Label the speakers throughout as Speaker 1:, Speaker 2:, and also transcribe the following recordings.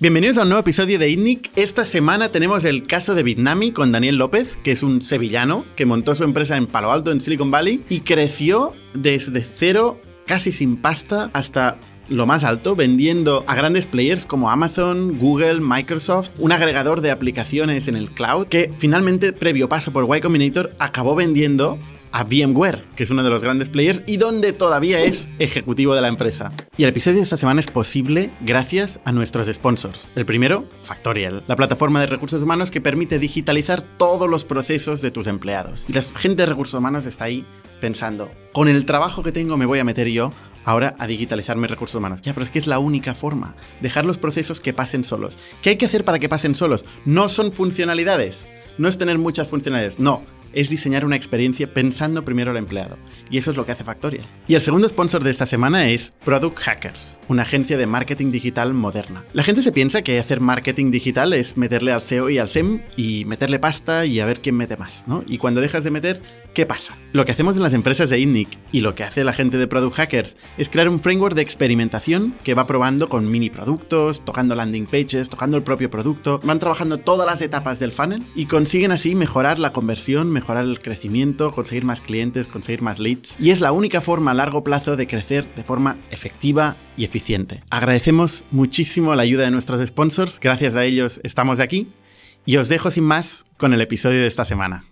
Speaker 1: Bienvenidos a un nuevo episodio de ITNIC. Esta semana tenemos el caso de Bitnami con Daniel López, que es un sevillano que montó su empresa en Palo Alto, en Silicon Valley, y creció desde cero, casi sin pasta, hasta lo más alto, vendiendo a grandes players como Amazon, Google, Microsoft, un agregador de aplicaciones en el cloud, que finalmente, previo paso por Y Combinator, acabó vendiendo a VMware, que es uno de los grandes players y donde todavía es ejecutivo de la empresa. Y el episodio de esta semana es posible gracias a nuestros sponsors. El primero, Factorial, la plataforma de recursos humanos que permite digitalizar todos los procesos de tus empleados. Y la gente de recursos humanos está ahí pensando, con el trabajo que tengo me voy a meter yo ahora a digitalizar mis recursos humanos. Ya, pero es que es la única forma. Dejar los procesos que pasen solos. ¿Qué hay que hacer para que pasen solos? No son funcionalidades. No es tener muchas funcionalidades. No. Es diseñar una experiencia pensando primero al empleado. Y eso es lo que hace Factorial. Y el segundo sponsor de esta semana es Product Hackers, una agencia de marketing digital moderna. La gente se piensa que hacer marketing digital es meterle al SEO y al SEM y meterle pasta y a ver quién mete más, ¿no? Y cuando dejas de meter, ¿qué pasa? Lo que hacemos en las empresas de ITNIC y lo que hace la gente de Product Hackers es crear un framework de experimentación que va probando con mini productos, tocando landing pages, tocando el propio producto. Van trabajando todas las etapas del funnel y consiguen así mejorar la conversión, mejorar el crecimiento, conseguir más clientes, conseguir más leads. Y es la única forma a largo plazo de crecer de forma efectiva y eficiente. Agradecemos muchísimo la ayuda de nuestros sponsors. Gracias a ellos estamos aquí. Y os dejo sin más con el episodio de esta semana.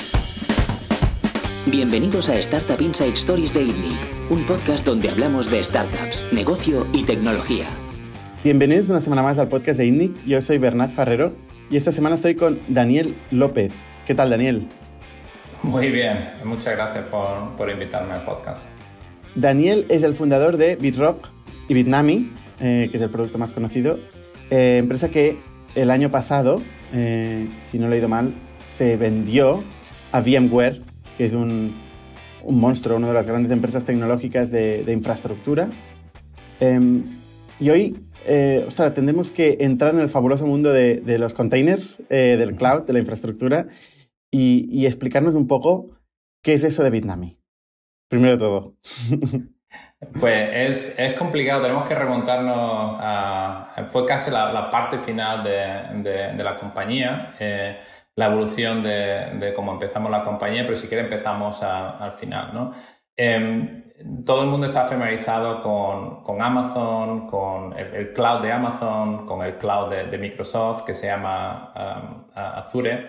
Speaker 2: Bienvenidos a Startup Inside Stories de ITNIC, un podcast donde hablamos de startups, negocio y tecnología.
Speaker 1: Bienvenidos una semana más al podcast de ITNIC. Yo soy Bernat Ferrero y esta semana estoy con Daniel López. ¿Qué tal, Daniel?
Speaker 3: Muy bien, muchas gracias por invitarme al podcast.
Speaker 1: Daniel es el fundador de Bitrock y Bitnami, que es el producto más conocido, empresa que el año pasado, si no lo he leído mal, se vendió a VMware, que es un monstruo, una de las grandes empresas tecnológicas de infraestructura. Y hoy, tendremos que entrar en el fabuloso mundo de los containers, del cloud, de la infraestructura, y explicarnos un poco qué es eso de Bitnami. Primero de todo.
Speaker 3: Pues es complicado, tenemos que remontarnos fue casi la parte final de la compañía, la evolución de cómo empezamos la compañía, pero si quieres empezamos al final, ¿no? Todo el mundo está familiarizado con Amazon, con el cloud de Amazon, con el cloud de Microsoft que se llama Azure.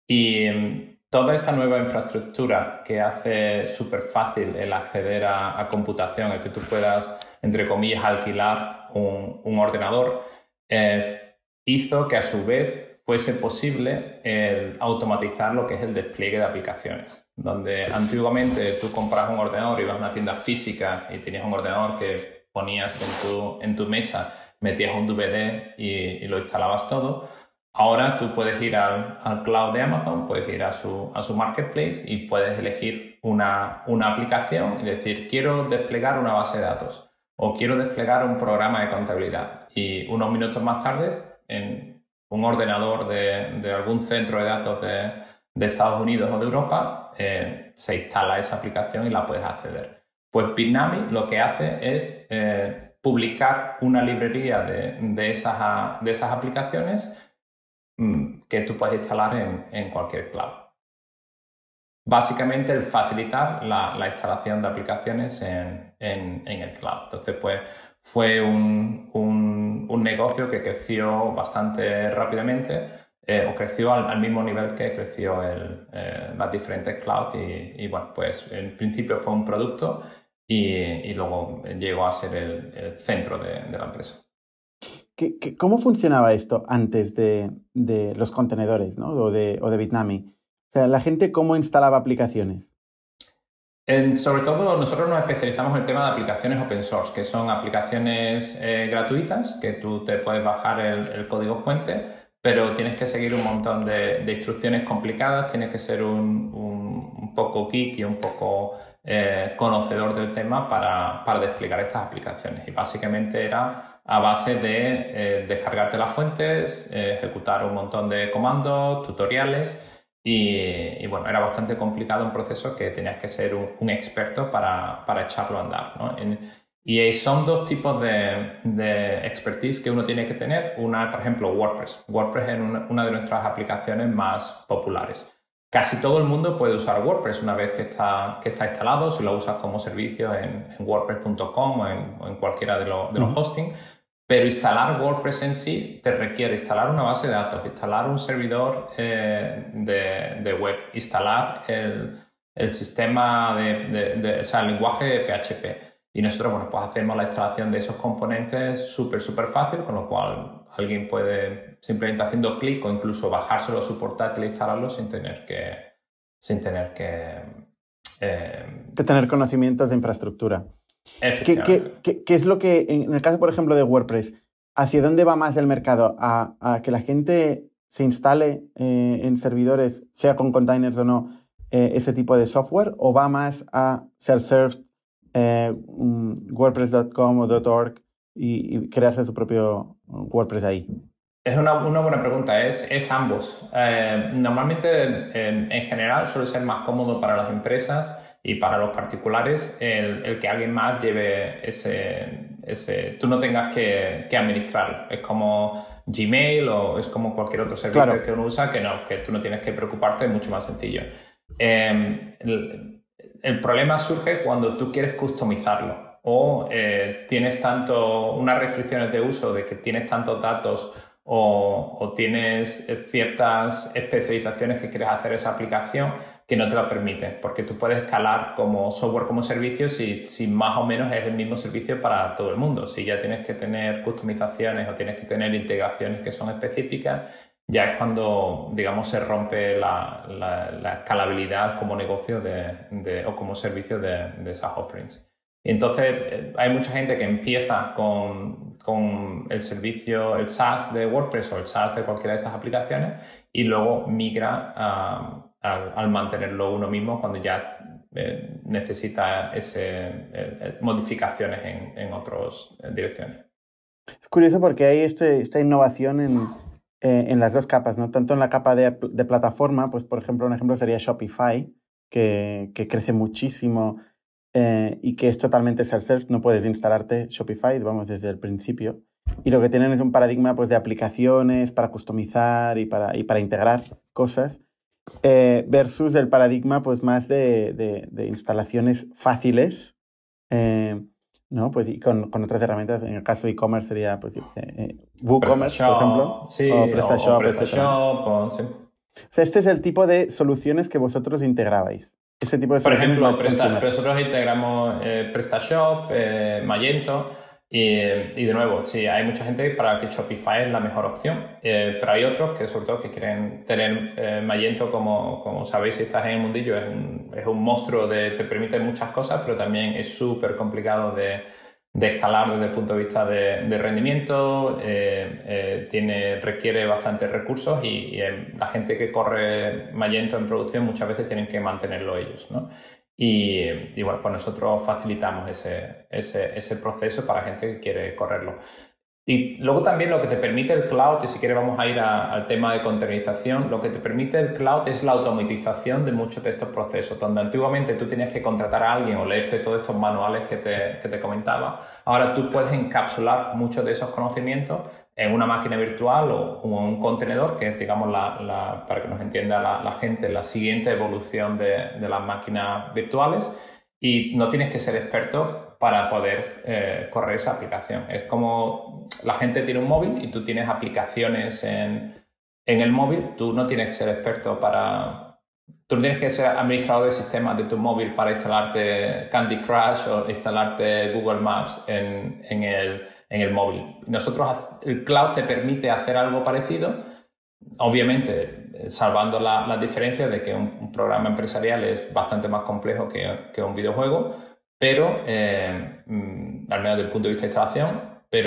Speaker 3: Y toda esta nueva infraestructura que hace súper fácil el acceder a computación, el que tú puedas, entre comillas, alquilar un ordenador, hizo que a su vez fuese posible el automatizar lo que es el despliegue de aplicaciones. Donde antiguamente tú comprabas un ordenador, ibas a una tienda física y tenías un ordenador que ponías en tu mesa, metías un DVD y lo instalabas todo. Ahora tú puedes ir al cloud de Amazon, puedes ir a su marketplace y puedes elegir una aplicación y decir, quiero desplegar una base de datos o quiero desplegar un programa de contabilidad. Y unos minutos más tarde, en un ordenador de algún centro de datos de Estados Unidos o de Europa, se instala esa aplicación y la puedes acceder. Pues Bitnami lo que hace es publicar una librería de esas aplicaciones que tú puedes instalar en cualquier cloud. Básicamente el facilitar la instalación de aplicaciones en el cloud. Entonces, pues fue un negocio que creció bastante rápidamente, o creció al mismo nivel que creció las diferentes clouds y bueno, pues en principio fue un producto y luego llegó a ser el centro de la empresa.
Speaker 1: ¿Cómo funcionaba esto antes de los contenedores, ¿no? o de Bitnami? O sea, ¿la gente cómo instalaba aplicaciones?
Speaker 3: Sobre todo nosotros nos especializamos en el tema de aplicaciones open source, que son aplicaciones gratuitas, que tú te puedes bajar el código fuente, pero tienes que seguir un montón de instrucciones complicadas, tienes que ser un poco geek y un poco conocedor del tema para desplegar estas aplicaciones. Y básicamente era a base de descargarte las fuentes, ejecutar un montón de comandos, tutoriales y bueno, era bastante complicado, un proceso que tenías que ser un experto para echarlo a andar, ¿no? Y son dos tipos de expertise que uno tiene que tener. Una, por ejemplo, WordPress. WordPress es una de nuestras aplicaciones más populares. Casi todo el mundo puede usar WordPress una vez que está instalado, si lo usas como servicio en wordpress.com o en cualquiera de los hosting. Pero instalar WordPress en sí te requiere instalar una base de datos, instalar un servidor de web, instalar el sistema o sea, el lenguaje de PHP. Y nosotros, bueno, pues hacemos la instalación de esos componentes súper fácil, con lo cual alguien puede simplemente haciendo clic o incluso bajárselo a su portátil e instalarlo sin tener que
Speaker 1: tener conocimientos de infraestructura. ¿Qué es lo que, en el caso, por ejemplo, de WordPress, hacia dónde va más el mercado? ¿A que la gente se instale en servidores, sea con containers o no, ese tipo de software? ¿O va más a self-serve, WordPress.com o .org y crearse su propio WordPress ahí?
Speaker 3: Es una buena pregunta, es ambos. Normalmente, en general, suele ser más cómodo para las empresas y para los particulares el que alguien más lleve tú no tengas que administrarlo. Es como Gmail o es como cualquier otro servicio claro. que uno usa que tú no tienes que preocuparte, es mucho más sencillo. El problema surge cuando tú quieres customizarlo o tienes unas restricciones de uso de que tienes tantos datos o tienes ciertas especializaciones que quieres hacer esa aplicación que no te la permiten, porque tú puedes escalar como software como servicio si más o menos es el mismo servicio para todo el mundo. Si ya tienes que tener customizaciones o tienes que tener integraciones que son específicas, ya es cuando, digamos, se rompe la escalabilidad como negocio o como servicio de esas offerings. Y entonces hay mucha gente que empieza con el servicio, el SaaS de WordPress o el SaaS de cualquiera de estas aplicaciones y luego migra al mantenerlo uno mismo cuando ya necesita modificaciones en otras direcciones.
Speaker 1: Es curioso porque hay esta innovación en las dos capas, ¿no? Tanto en la capa de plataforma, pues por ejemplo, un ejemplo sería Shopify, que crece muchísimo y que es totalmente self-serve, no puedes instalarte Shopify, vamos, desde el principio. Y lo que tienen es un paradigma pues, de aplicaciones para customizar y para integrar cosas, versus el paradigma pues, más de instalaciones fáciles, ¿no? Pues, y con otras herramientas. En el caso de e-commerce sería pues, WooCommerce, por ejemplo,
Speaker 3: sí,
Speaker 1: o PrestaShop,
Speaker 3: PrestaShop sí.
Speaker 1: O sea, este es el tipo de soluciones que vosotros integrabais. Ese tipo de
Speaker 3: por ejemplo,
Speaker 1: soluciones
Speaker 3: nosotros integramos PrestaShop, Magento y de nuevo, sí, hay mucha gente para que Shopify es la mejor opción, pero hay otros que sobre todo que quieren tener Magento como sabéis si estás en el mundillo, es un monstruo, te permite muchas cosas, pero también es súper complicado de escalar desde el punto de vista de rendimiento, requiere bastantes recursos y la gente que corre Magento en producción muchas veces tienen que mantenerlo ellos, ¿no? Y bueno, pues nosotros facilitamos ese proceso para gente que quiere correrlo. Y luego también lo que te permite el cloud, y si quieres vamos a ir al tema de containerización, lo que te permite el cloud es la automatización de muchos de estos procesos, donde antiguamente tú tenías que contratar a alguien o leerte todos estos manuales que te comentaba. Ahora tú puedes encapsular muchos de esos conocimientos en una máquina virtual o un contenedor, que es, digamos, para que nos entienda la gente, la siguiente evolución de las máquinas virtuales. Y no tienes que ser experto para poder correr esa aplicación. Es como la gente tiene un móvil y tú tienes aplicaciones en el móvil. Tú no tienes que ser experto tú no tienes que ser administrador de sistemas de tu móvil para instalarte Candy Crush o instalarte Google Maps en el móvil. El cloud te permite hacer algo parecido, obviamente salvando las diferencias de que un programa empresarial es bastante más complejo que un videojuego, pero al menos desde el punto de vista de instalación,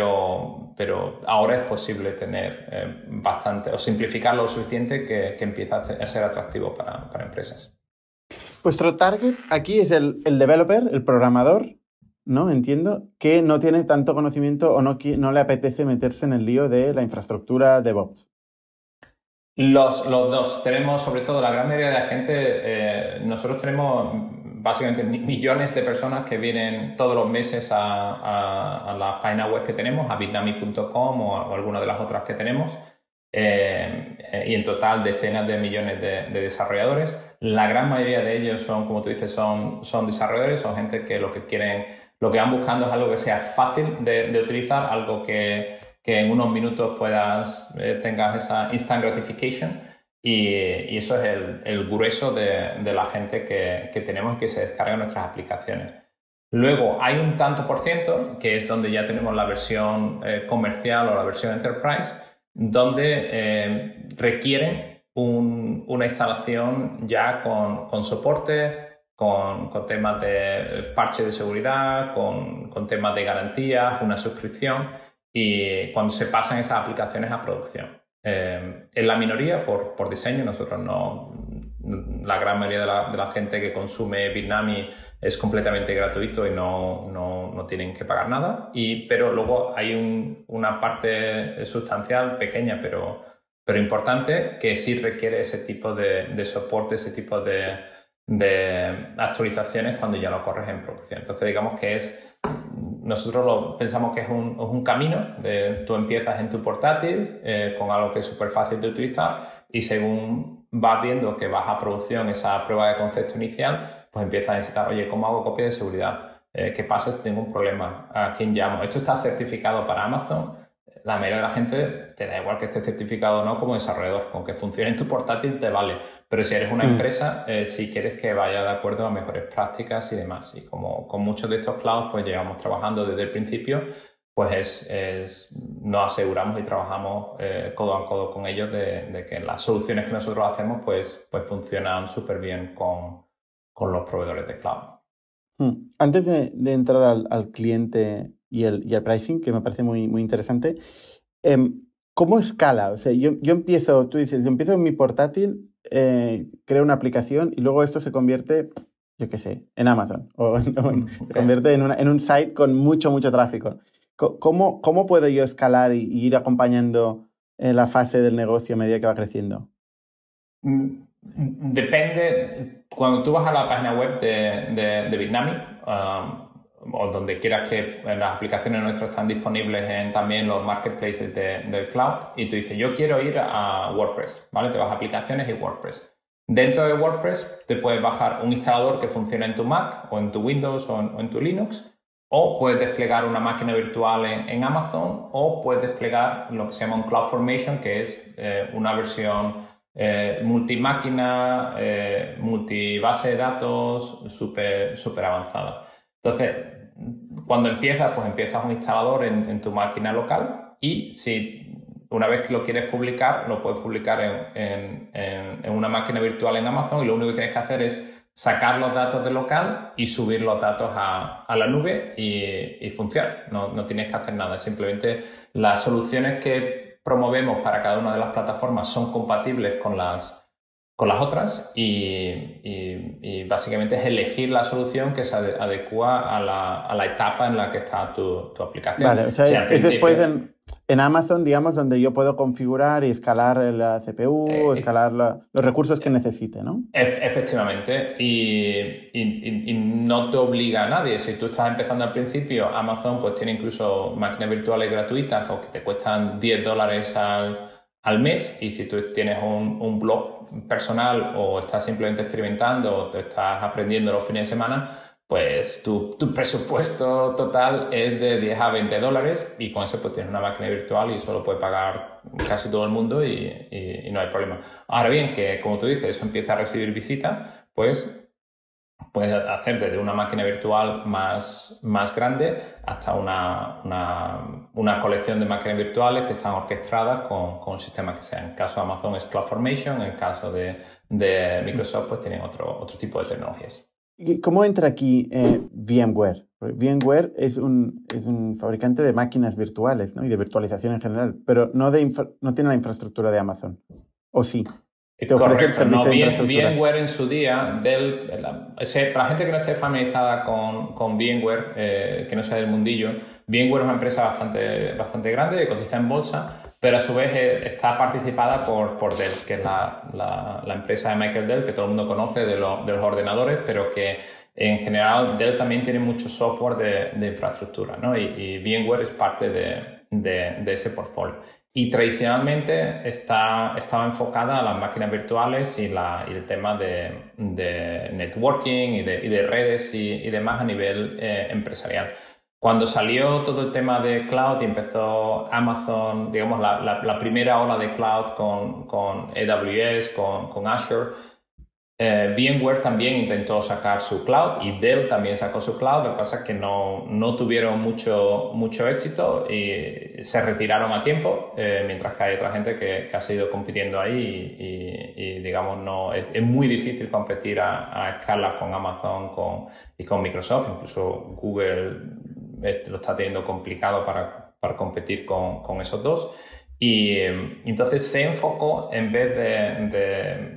Speaker 3: pero ahora es posible tener bastante o simplificarlo lo suficiente que empieza a ser atractivo para empresas.
Speaker 1: Vuestro target aquí es el developer, el programador, ¿no? Entiendo, que no tiene tanto conocimiento o no le apetece meterse en el lío de la infraestructura DevOps.
Speaker 3: Los dos. Tenemos, sobre todo, la gran mayoría de la gente, nosotros tenemos básicamente millones de personas que vienen todos los meses a la página web que tenemos, a bitnami.com o alguna de las otras que tenemos. Y en total decenas de millones de desarrolladores. La gran mayoría de ellos son, como tú dices, son desarrolladores, son gente que lo que van buscando es algo que sea fácil de utilizar, algo que en unos minutos tengas esa instant gratification, y eso es el grueso de la gente que tenemos y que se descarga en nuestras aplicaciones. Luego hay un tanto por ciento, que es donde ya tenemos la versión comercial o la versión enterprise, donde requieren una instalación ya con soporte, con temas de parche de seguridad, con temas de garantías, una suscripción, y cuando se pasan esas aplicaciones a producción. En la minoría, por diseño, nosotros no... La gran mayoría de la gente que consume Bitnami es completamente gratuito y no tienen que pagar nada. Pero luego hay una parte sustancial, pequeña, pero importante, que sí requiere ese tipo de soporte, ese tipo de actualizaciones cuando ya lo corres en producción. Entonces, digamos que nosotros pensamos que es un camino. Tú empiezas en tu portátil con algo que es súper fácil de utilizar, y según vas viendo que vas a producción, esa prueba de concepto inicial, pues empiezas a necesitar, oye, ¿cómo hago copia de seguridad? ¿Qué pasa si tengo un problema? ¿A quién llamo? Esto está certificado para Amazon. La mayoría de la gente te da igual que esté certificado o no como desarrollador, con que funcione en tu portátil te vale. Pero si eres una empresa, si quieres que vaya de acuerdo a mejores prácticas y demás. Y como con muchos de estos clouds, pues llevamos trabajando desde el principio, pues nos aseguramos y trabajamos codo a codo con ellos de que las soluciones que nosotros hacemos pues funcionan súper bien con los proveedores de cloud.
Speaker 1: Antes de entrar al cliente y el pricing, que me parece muy, muy interesante, ¿cómo escala? O sea, yo empiezo en mi portátil, creo una aplicación y luego esto se convierte, yo qué sé, en Amazon se convierte en un site con mucho, mucho tráfico. ¿Cómo puedo yo escalar y ir acompañando la fase del negocio a medida que va creciendo?
Speaker 3: Depende. Cuando tú vas a la página web de Bitnami, o donde quieras, que las aplicaciones nuestras están disponibles en también los marketplaces del cloud, y tú dices, yo quiero ir a WordPress, ¿vale? Te vas a aplicaciones y WordPress. Dentro de WordPress te puedes bajar un instalador que funciona en tu Mac o en tu Windows o en tu Linux, o puedes desplegar una máquina virtual en Amazon, o puedes desplegar lo que se llama un CloudFormation, que es una versión multimáquina, multibase de datos, súper avanzada. Entonces, cuando empiezas un instalador en tu máquina local, y si una vez que lo quieres publicar, lo puedes publicar en una máquina virtual en Amazon, y lo único que tienes que hacer es sacar los datos del local y subir los datos a la nube y funciona. No tienes que hacer nada, simplemente las soluciones que promovemos para cada una de las plataformas son compatibles con las otras, y básicamente es elegir la solución que se adecua a la etapa en la que está tu aplicación.
Speaker 1: Vale, o sea, es después en Amazon, digamos, donde yo puedo configurar y escalar la CPU, escalar los recursos que necesite, ¿no?
Speaker 3: Efectivamente, y no te obliga a nadie. Si tú estás empezando al principio, Amazon pues tiene incluso máquinas virtuales gratuitas o que te cuestan $10 al mes, y si tú tienes un blog personal o estás simplemente experimentando o te estás aprendiendo los fines de semana, pues tu presupuesto total es de $10 a $20, y con eso pues tienes una máquina virtual y eso lo puede pagar casi todo el mundo y no hay problema. Ahora bien, que como tú dices, eso empieza a recibir visitas, pues puedes hacer desde una máquina virtual más grande hasta una colección de máquinas virtuales que están orquestadas con el sistema que sea. En el caso de Amazon es CloudFormation, en el caso de Microsoft pues tienen otro tipo de tecnologías.
Speaker 1: ¿Cómo entra aquí VMware? VMware es un fabricante de máquinas virtuales, ¿no? Y de virtualización en general, pero no tiene la infraestructura de Amazon, ¿o sí?
Speaker 3: Te ofrece el servicio de infraestructura. VMware en su día, para la gente que no esté familiarizada con VMware, que no sea del mundillo, VMware es una empresa bastante grande, que cotiza en bolsa, pero a su vez está participada por Dell, que es la empresa de Michael Dell, que todo el mundo conoce de los ordenadores, pero que en general Dell también tiene mucho software de infraestructura, ¿no? Y VMware es parte de ese portfolio. Y tradicionalmente estaba enfocada a las máquinas virtuales y el tema de networking y de redes y demás a nivel empresarial. Cuando salió todo el tema de cloud y empezó Amazon, digamos la primera ola de cloud con AWS, con Azure, VMware también intentó sacar su cloud y Dell también sacó su cloud. Lo que pasa es que no tuvieron mucho éxito y se retiraron a tiempo, mientras que hay otra gente que ha seguido compitiendo ahí y digamos, es muy difícil competir a escala con Amazon y con Microsoft. Incluso Google lo está teniendo complicado para competir con esos dos. Y entonces se enfocó, en vez de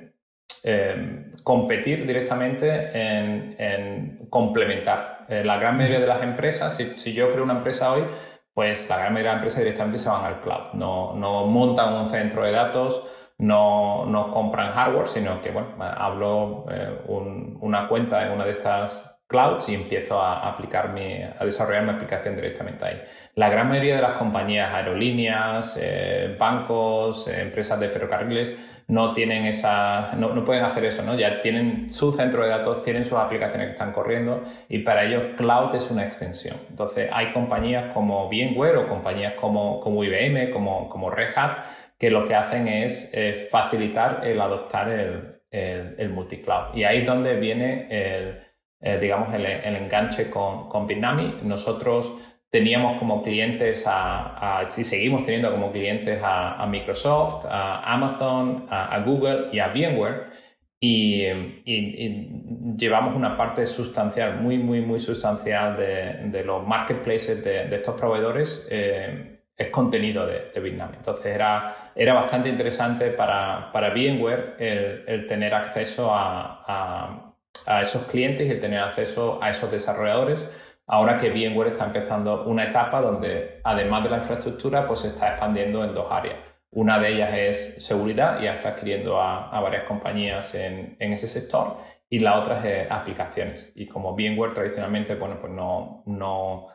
Speaker 3: competir directamente en complementar. La gran mayoría de las empresas, si yo creo una empresa hoy, pues la gran mayoría de las empresas directamente se van al cloud. No montan un centro de datos, no compran hardware, sino que, bueno, abro una cuenta en una de estas clouds y empiezo a desarrollar mi aplicación directamente ahí. La gran mayoría de las compañías, aerolíneas, bancos, empresas de ferrocarriles, no tienen no pueden hacer eso, ¿no? Ya tienen su centro de datos, tienen sus aplicaciones que están corriendo y para ellos cloud es una extensión. Entonces hay compañías como VMware o compañías como IBM, como Red Hat, que lo que hacen es facilitar el adoptar el multicloud. Y ahí es donde viene digamos, el enganche con Bitnami. Nosotros teníamos como clientes y seguimos teniendo como clientes a Microsoft, a Amazon, a Google y a VMware. Y llevamos una parte sustancial, muy sustancial de los marketplaces de estos proveedores. Es contenido de Bitnami. Entonces era bastante interesante para VMware el tener acceso a esos clientes y el tener acceso a esos desarrolladores, ahora que VMware está empezando una etapa donde, además de la infraestructura, pues se está expandiendo en dos áreas. Una de ellas es seguridad, y ya está adquiriendo a varias compañías en ese sector, y la otra es aplicaciones. Y como VMware tradicionalmente, bueno, pues no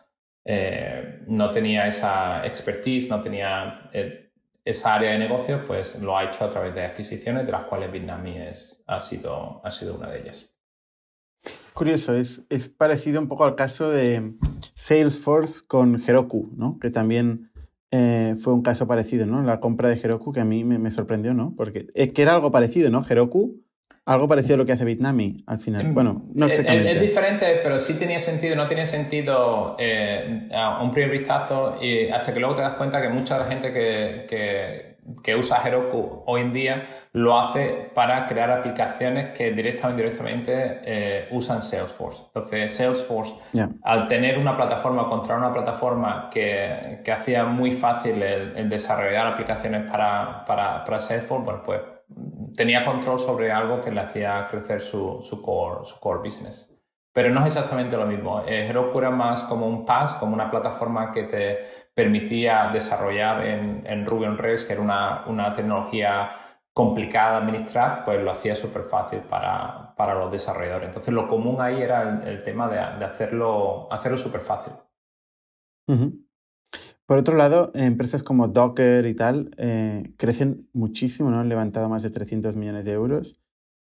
Speaker 3: tenía esa expertise, no tenía esa área de negocio, pues lo ha hecho a través de adquisiciones, de las cuales Bitnami ha sido una de ellas.
Speaker 1: Curioso, es parecido un poco al caso de Salesforce con Heroku, ¿no? Que también fue un caso parecido, ¿no? La compra de Heroku, que a mí me sorprendió, ¿no? Porque que era algo parecido, ¿no? Heroku, algo parecido a lo que hace Bitnami al final. Bueno, no exactamente.
Speaker 3: Es diferente, pero sí tenía sentido, no tenía sentido a un primer vistazo, y hasta que luego te das cuenta que mucha de la gente que usa Heroku hoy en día lo hace para crear aplicaciones que directamente o indirectamente usan Salesforce. Entonces Salesforce, al tener una plataforma, encontrar una plataforma que hacía muy fácil el desarrollar aplicaciones para Salesforce, bueno, pues tenía control sobre algo que le hacía crecer su core business. Pero no es exactamente lo mismo. Heroku era más como un PaaS, como una plataforma que te permitía desarrollar en Ruby on Rails, que era una tecnología complicada de administrar, pues lo hacía súper fácil para los desarrolladores. Entonces lo común ahí era el tema de hacerlo súper fácil.
Speaker 1: Uh-huh. Por otro lado, empresas como Docker y tal crecen muchísimo, ¿no? Han levantado más de 300 millones de euros.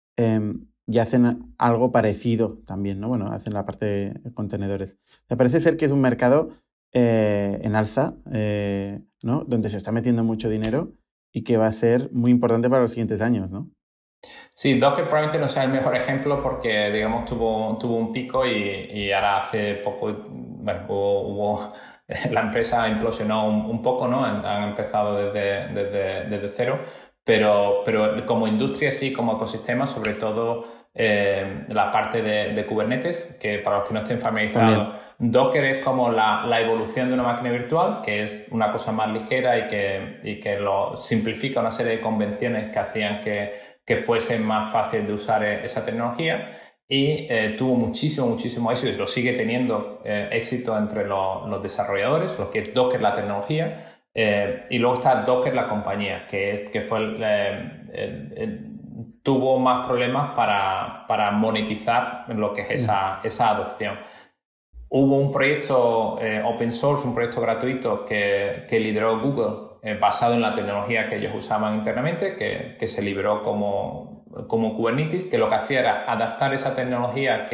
Speaker 1: Y hacen algo parecido también, ¿no? Bueno, hacen la parte de contenedores. Me parece ser que es un mercado en alza, ¿no? Donde se está metiendo mucho dinero y que va a ser muy importante para los siguientes años, ¿no?
Speaker 3: Sí, Docker probablemente no sea el mejor ejemplo porque, digamos, tuvo un pico y ahora hace poco, bueno, la empresa implosionó un poco, ¿no? Han empezado desde cero. Pero como industria sí, como ecosistema, sobre todo la parte de Kubernetes, que para los que no estén familiarizados, también. Docker es como la evolución de una máquina virtual, que es una cosa más ligera y que lo simplifica una serie de convenciones que hacían que fuese más fácil de usar esa tecnología. Y tuvo muchísimo éxito y lo sigue teniendo éxito entre los desarrolladores, lo que es Docker la tecnología. Y luego está Docker, la compañía, que fue tuvo más problemas para monetizar lo que es esa adopción. Hubo un proyecto open source, un proyecto gratuito que lideró Google basado en la tecnología que ellos usaban internamente, que se liberó como Kubernetes, que lo que hacía era adaptar esa tecnología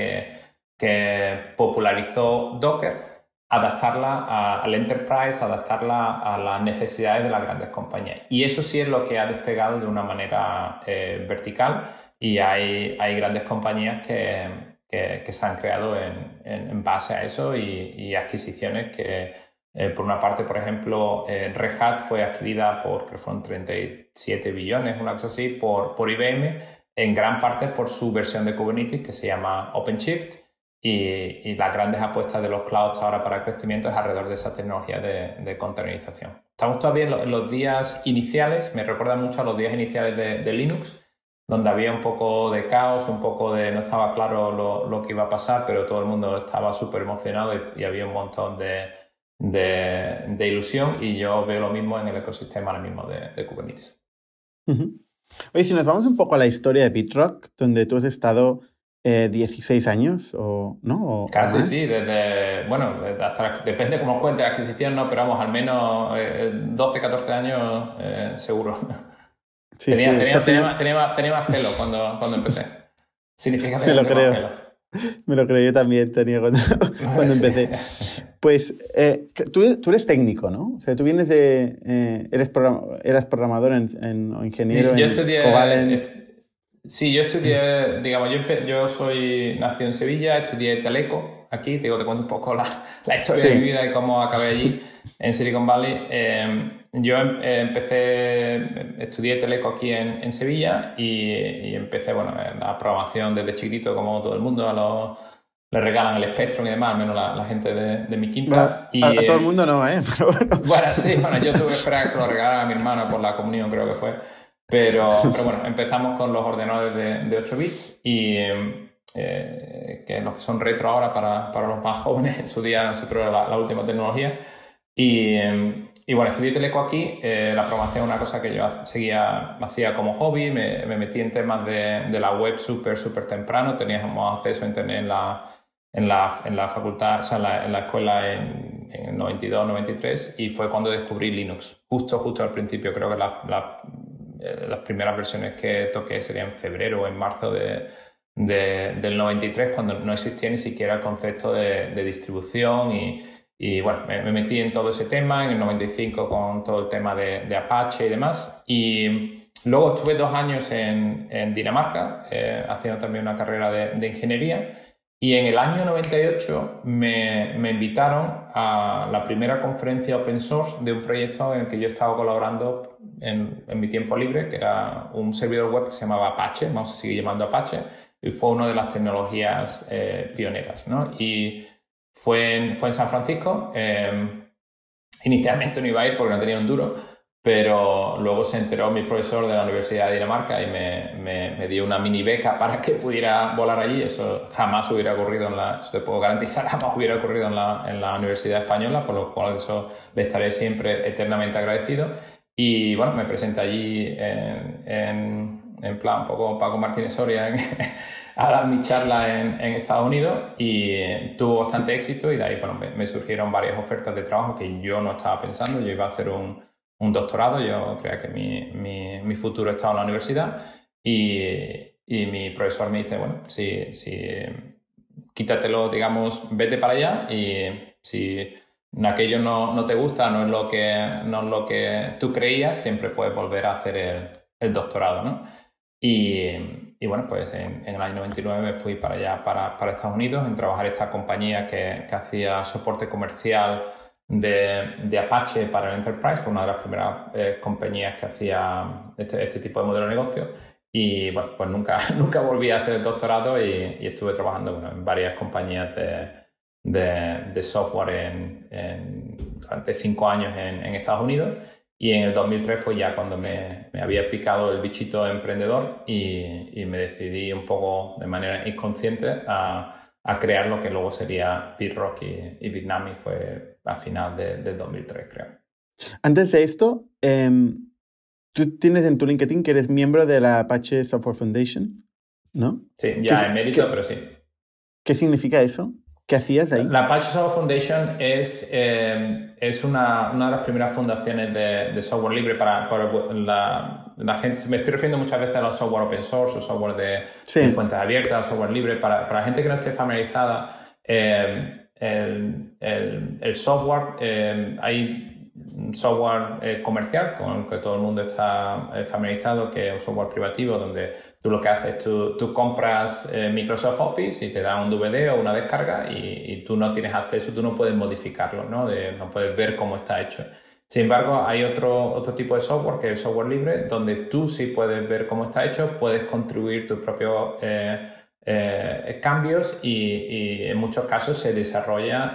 Speaker 3: que popularizó Docker, adaptarla al enterprise, adaptarla a las necesidades de las grandes compañías. Y eso sí es lo que ha despegado de una manera vertical, y hay grandes compañías que se han creado en base a eso, y adquisiciones que, por una parte, por ejemplo, Red Hat fue adquirida creo que fueron 37 billones, una cosa así, por IBM, en gran parte por su versión de Kubernetes que se llama OpenShift. Y las grandes apuestas de los clouds ahora para el crecimiento es alrededor de esa tecnología de containerización. Estamos todavía en los días iniciales, me recuerda mucho a los días iniciales de Linux, donde había un poco de caos, un poco de no estaba claro lo que iba a pasar, pero todo el mundo estaba súper emocionado y había un montón de ilusión, y yo veo lo mismo en el ecosistema ahora mismo de Kubernetes.
Speaker 1: Uh-huh. Oye, si nos vamos un poco a la historia de BitRock, donde tú has estado 16 años, ¿no?
Speaker 3: Casi, o sí, depende cómo cuente la adquisición, ¿no? Pero vamos, al menos 12, 14 años seguro. Sí, tenía más pelo cuando empecé. Significa que tenía más pelo.
Speaker 1: Me lo creo, yo también tenía cuando empecé. Pues tú eres técnico, ¿no? O sea, tú vienes eras programador o ingeniero
Speaker 3: yo
Speaker 1: en Covalent.
Speaker 3: Sí, yo estudié, digamos, yo nací en Sevilla, estudié Teleco aquí, te cuento un poco la historia de mi vida y cómo acabé allí en Silicon Valley. Yo estudié Teleco aquí en Sevilla, y empecé, en la programación desde chiquitito, como todo el mundo, le regalan el Spectrum y demás, al menos la gente de mi quinta.
Speaker 1: A todo el mundo no, Pero
Speaker 3: bueno. Yo tuve que esperar que se lo regalaran a mi hermana por la comunión, creo que fue. Pero bueno, empezamos con los ordenadores de 8 bits y que los que son retro ahora para los más jóvenes, en su día nosotros era la última tecnología. Y bueno, estudié Teleco aquí. La programación es una cosa que yo hacía como hobby. Me metí en temas de la web súper temprano. Teníamos acceso a internet en la facultad, o sea, en la escuela en el 92, 93, y fue cuando descubrí Linux. Justo al principio, creo que las primeras versiones que toqué serían en febrero o en marzo del 93, cuando no existía ni siquiera el concepto de distribución, y bueno, me metí en todo ese tema en el 95 con todo el tema de Apache y demás, y luego estuve 2 años en Dinamarca haciendo también una carrera de ingeniería, y en el año 98 me invitaron a la primera conferencia open source de un proyecto en el que yo estaba colaborando en mi tiempo libre, que era un servidor web que se llamaba Apache, vamos a seguir llamando Apache, y fue una de las tecnologías pioneras, ¿no? Y fue en San Francisco. Inicialmente no iba a ir porque no tenía un duro, pero luego se enteró mi profesor de la Universidad de Dinamarca y me dio una mini beca para que pudiera volar allí. Eso jamás hubiera ocurrido eso te puedo garantizar, jamás hubiera ocurrido en la Universidad Española, por lo cual eso le estaré siempre eternamente agradecido. Y bueno, me presenté allí en plan un poco Paco Martínez Soria a dar mi charla en Estados Unidos, y tuvo bastante éxito, y de ahí me surgieron varias ofertas de trabajo que yo no estaba pensando. Yo iba a hacer un doctorado, yo creía que mi futuro estaba en la universidad, y mi profesor me dice, bueno, si quítatelo, digamos, vete para allá, y si aquello no te gusta, no es lo que tú creías, siempre puedes volver a hacer el doctorado, ¿no? Y bueno, pues en el año 99 me fui para allá, para Estados Unidos, en trabajar en esta compañía que hacía soporte comercial de Apache para el Enterprise. Fue una de las primeras compañías que hacía este tipo de modelo de negocio. Y bueno, pues nunca volví a hacer el doctorado, y estuve trabajando en varias compañías de software durante 5 años en Estados Unidos. Y en el 2003 fue ya cuando me había picado el bichito emprendedor, y me decidí un poco de manera inconsciente a crear lo que luego sería BitRock y Bitnami. Fue a final del 2003, creo.
Speaker 1: Antes de esto, tú tienes en tu LinkedIn que eres miembro de la Apache Software Foundation, ¿no?
Speaker 3: Sí, ya emérito, pero sí.
Speaker 1: ¿Qué significa eso? ¿Qué hacías ahí?
Speaker 3: La Apache Software Foundation es una de las primeras fundaciones de software libre para la gente. Me estoy refiriendo muchas veces a los software open source o software de fuentes abiertas, software libre. Para la gente que no esté familiarizada, el software, hay software comercial con el que todo el mundo está familiarizado, que es un software privativo donde tú lo que haces, tú compras Microsoft Office y te da un DVD o una descarga y tú no tienes acceso, tú no puedes modificarlo, ¿no? No puedes ver cómo está hecho. Sin embargo, hay otro tipo de software, que es el software libre, donde tú sí puedes ver cómo está hecho, puedes contribuir tus propios cambios y en muchos casos se desarrolla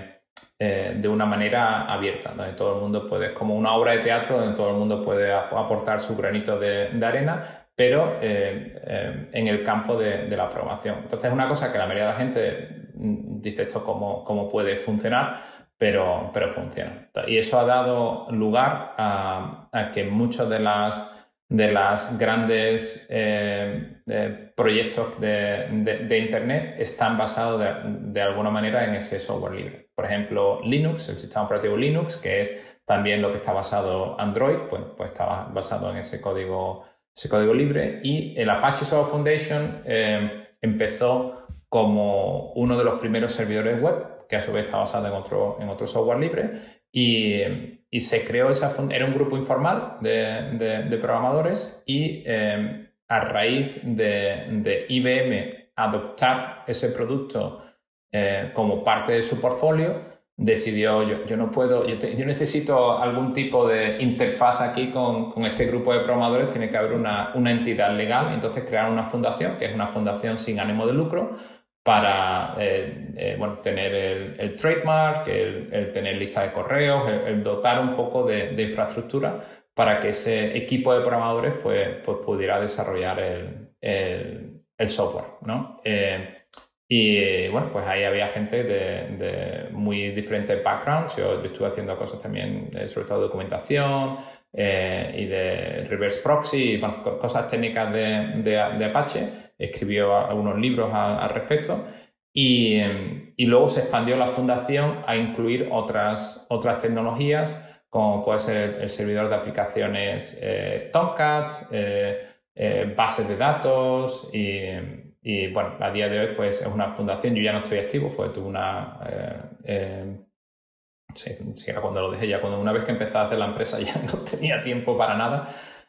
Speaker 3: de una manera abierta, donde todo el mundo puede, como una obra de teatro donde todo el mundo puede aportar su granito de arena, pero en el campo de la programación. Entonces es una cosa que la mayoría de la gente dice esto cómo puede funcionar, pero funciona. Y eso ha dado lugar a que muchos de las grandes proyectos de Internet están basados de alguna manera en ese software libre. Por ejemplo, Linux, el sistema operativo Linux, que es también lo que está basado Android, pues está basado en ese código libre. Y el Apache Software Foundation empezó como uno de los primeros servidores web, que a su vez está basado en otro software libre. Y se creó era un grupo informal de programadores y a raíz de IBM adoptar ese producto como parte de su portfolio, decidió, yo necesito algún tipo de interfaz aquí con este grupo de programadores, tiene que haber una entidad legal, entonces crearon una fundación, que es una fundación sin ánimo de lucro, para tener el trademark, el tener lista de correos, el dotar un poco de infraestructura para que ese equipo de programadores pues pudiera desarrollar el software, ¿no? Y bueno, pues ahí había gente de muy diferentes backgrounds. Yo estuve haciendo cosas también, sobre todo documentación y de reverse proxy, bueno, cosas técnicas de Apache. Escribió algunos libros al respecto y luego se expandió la fundación a incluir otras tecnologías, como puede ser el servidor de aplicaciones Tomcat, bases de datos y bueno, a día de hoy pues es una fundación. Yo ya no estoy activo, tuve una... sí, era cuando lo dejé ya, cuando una vez que empecé a hacer la empresa ya no tenía tiempo para nada.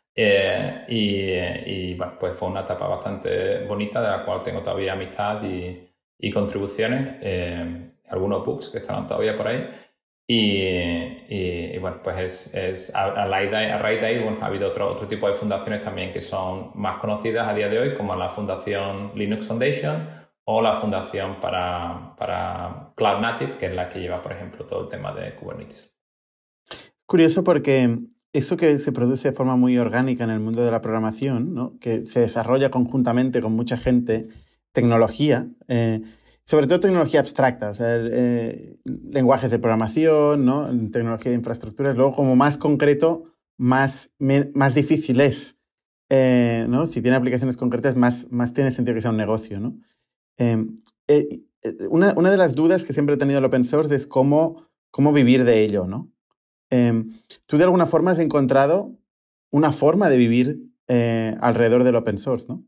Speaker 3: Y bueno, pues fue una etapa bastante bonita, de la cual tengo todavía amistad y contribuciones, algunos books que están todavía por ahí. Y bueno, pues a raíz de ahí, bueno, ha habido otro tipo de fundaciones también que son más conocidas a día de hoy, como la Fundación Linux Foundation o la Fundación para Cloud Native, que es la que lleva, por ejemplo, todo el tema de Kubernetes.
Speaker 1: Curioso porque eso que se produce de forma muy orgánica en el mundo de la programación, ¿no? Que se desarrolla conjuntamente con mucha gente, tecnología, sobre todo tecnología abstracta, o sea, lenguajes de programación, ¿no? Tecnología de infraestructuras, luego como más concreto, más difícil es, ¿no? Si tiene aplicaciones concretas, más tiene sentido que sea un negocio, ¿no? Una de las dudas que siempre he tenido el open source es cómo vivir de ello, ¿no? Tú de alguna forma has encontrado una forma de vivir alrededor del open source, ¿no?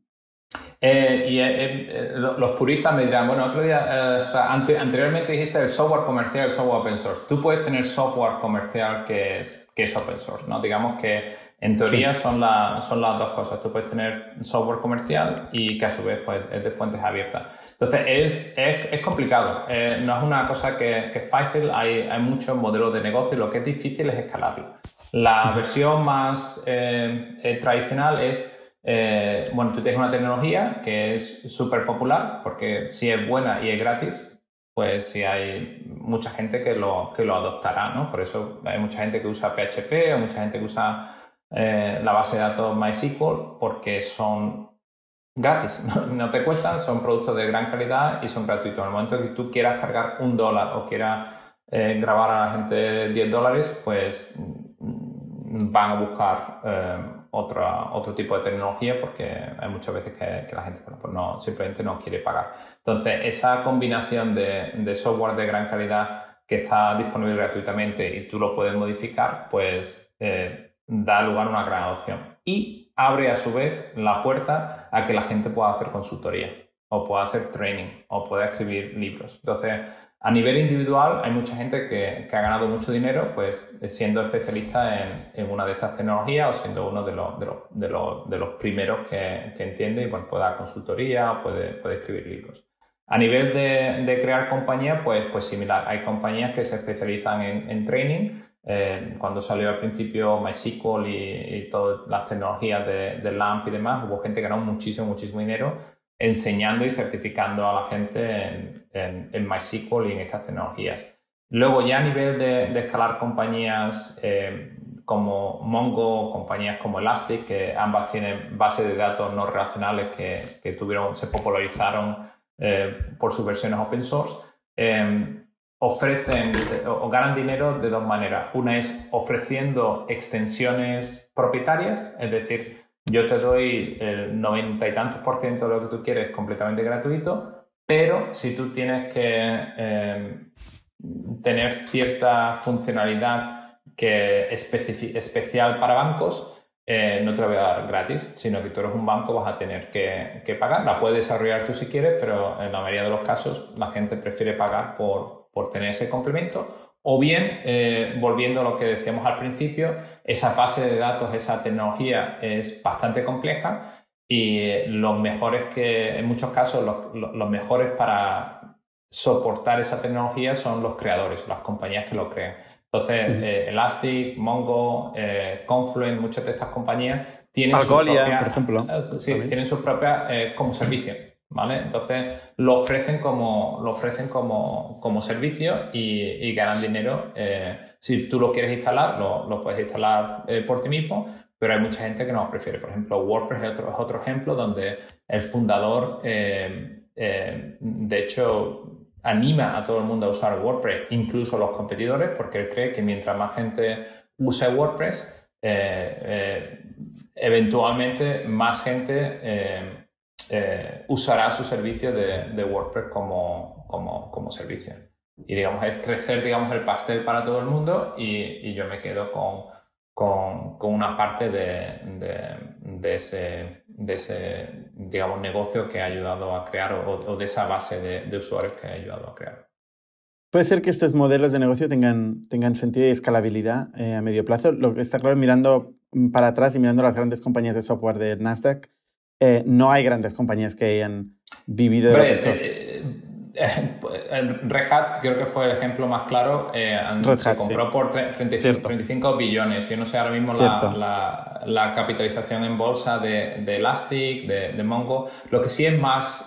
Speaker 3: Los puristas me dirán, bueno, otro día, anteriormente dijiste el software comercial, el software open source. Tú puedes tener software comercial que es open source, ¿no? Digamos que en teoría sí. son las dos cosas. Tú puedes tener software comercial y que a su vez pues, es de fuentes abiertas. Entonces es complicado. No es una cosa que es fácil. Hay muchos modelos de negocio y lo que es difícil es escalarlo. La versión más tradicional es bueno, tú tienes una tecnología que es súper popular porque si es buena y es gratis, pues sí hay mucha gente que lo adoptará, ¿no? Por eso hay mucha gente que usa PHP o mucha gente que usa la base de datos MySQL porque son gratis, no te cuestan, son productos de gran calidad y son gratuitos. En el momento que tú quieras cargar $1 o quieras grabar a la gente $10, pues van a buscar otro tipo de tecnología porque hay muchas veces que la gente pues no, simplemente no quiere pagar. Entonces, esa combinación de software de gran calidad que está disponible gratuitamente y tú lo puedes modificar, pues da lugar a una gran adopción. Y abre a su vez la puerta a que la gente pueda hacer consultoría o pueda hacer training o pueda escribir libros. Entonces, a nivel individual hay mucha gente que ha ganado mucho dinero pues siendo especialista en una de estas tecnologías o siendo uno de los primeros que entiende y pues, puede dar consultoría o puede escribir libros. A nivel de crear compañías, pues similar. Hay compañías que se especializan en training. Cuando salió al principio MySQL y todas las tecnologías de LAMP y demás, hubo gente que ganó muchísimo dinero enseñando y certificando a la gente en MySQL y en estas tecnologías. Luego ya a nivel de escalar compañías como Mongo, compañías como Elastic, que ambas tienen bases de datos no relacionales que se popularizaron por sus versiones open source, ofrecen o ganan dinero de dos maneras. Una es ofreciendo extensiones propietarias, es decir, yo te doy el 90 y tantos % de lo que tú quieres completamente gratuito, pero si tú tienes que tener cierta funcionalidad que es especial para bancos, no te la voy a dar gratis, sino que tú eres un banco, vas a tener que pagar. La puedes desarrollar tú si quieres, pero en la mayoría de los casos la gente prefiere pagar por tener ese complemento. O bien, volviendo a lo que decíamos al principio, esa base de datos, esa tecnología es bastante compleja y los mejores en muchos casos, los mejores para soportar esa tecnología son los creadores, las compañías que lo crean. Entonces, Elastic, Mongo, Confluent, muchas de estas compañías tienen
Speaker 1: Algolia, por ejemplo.
Speaker 3: Sí, tienen sus propias como servicio, ¿vale? Entonces, lo ofrecen como servicio y ganan dinero. Si tú lo quieres instalar, lo puedes instalar por ti mismo, pero hay mucha gente que no lo prefiere. Por ejemplo, WordPress es otro ejemplo donde el fundador, de hecho, anima a todo el mundo a usar WordPress, incluso los competidores, porque él cree que mientras más gente use WordPress, eventualmente más gente usará su servicio de WordPress como servicio. Y digamos, es crecer el pastel para todo el mundo y yo me quedo con una parte de ese digamos, negocio que ha ayudado a crear o de esa base de usuarios que ha ayudado a crear.
Speaker 1: Puede ser que estos modelos de negocio tengan sentido y escalabilidad a medio plazo. Lo que está claro, mirando para atrás y mirando las grandes compañías de software de Nasdaq, no hay grandes compañías que hayan vivido de open source.
Speaker 3: Red Hat creo que fue el ejemplo más claro. Se compró por 35 billones. Yo no sé ahora mismo la capitalización en bolsa de Elastic, de Mongo. Lo que sí es más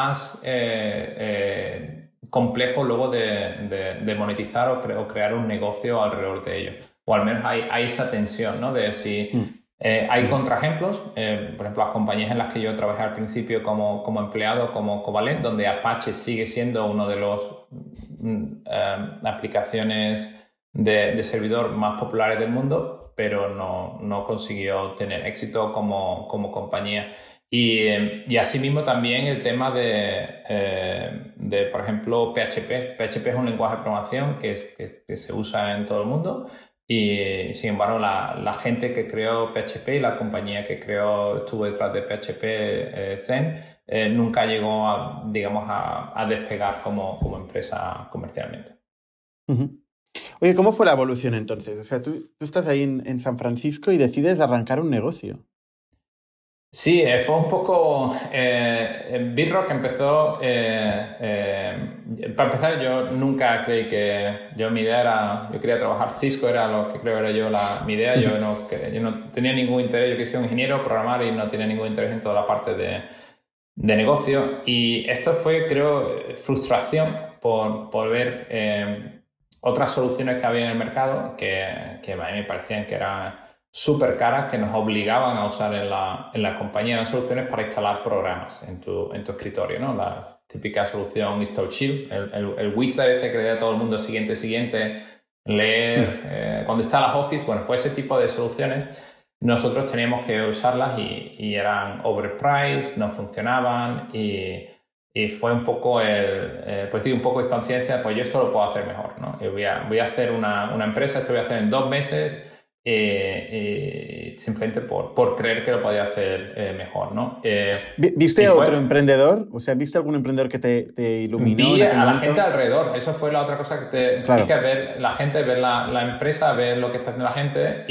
Speaker 3: complejo luego de monetizar o crear un negocio alrededor de ello. O al menos hay esa tensión, ¿no? De si hay contraejemplos, por ejemplo, las compañías en las que yo trabajé al principio como empleado, como Covalent, donde Apache sigue siendo uno de los aplicaciones de servidor más populares del mundo, pero no consiguió tener éxito como compañía. Y asimismo también el tema de, por ejemplo, PHP. PHP es un lenguaje de programación que se usa en todo el mundo y, sin embargo, la gente que creó PHP y la compañía que estuvo detrás de PHP, Zen, nunca llegó a despegar como empresa comercialmente.
Speaker 1: Uh-huh. Oye, ¿cómo fue la evolución entonces? O sea, tú estás ahí en San Francisco y decides arrancar un negocio.
Speaker 3: Sí, fue un poco... BitRock empezó... para empezar, yo nunca creí que... mi idea era... Yo quería trabajar Cisco, era lo que creo era mi idea. Yo no tenía ningún interés. Yo quería ser un ingeniero, programar y no tenía ningún interés en toda la parte de negocio. Y esto fue, creo, frustración por ver otras soluciones que había en el mercado que a mí me parecían que eran súper caras, que nos obligaban a usar en la compañía. Eran soluciones para instalar programas en tu escritorio, ¿no? típica solución Install Shield, el wizard ese que le da a todo el mundo siguiente, leer, cuando está las Office, bueno, pues ese tipo de soluciones nosotros teníamos que usarlas y eran overpriced, no funcionaban y fue un poco pues digo, un poco de conciencia, pues yo esto lo puedo hacer mejor, ¿no? Yo voy a hacer una empresa, esto lo voy a hacer en 2 meses, simplemente por creer que lo podía hacer mejor, ¿no?
Speaker 1: ¿Viste a otro emprendedor? O sea, ¿viste algún emprendedor que te iluminó?
Speaker 3: Vi a la gente alrededor. Eso fue la otra cosa que te explica, ver la gente, ver la empresa, ver lo que está haciendo la gente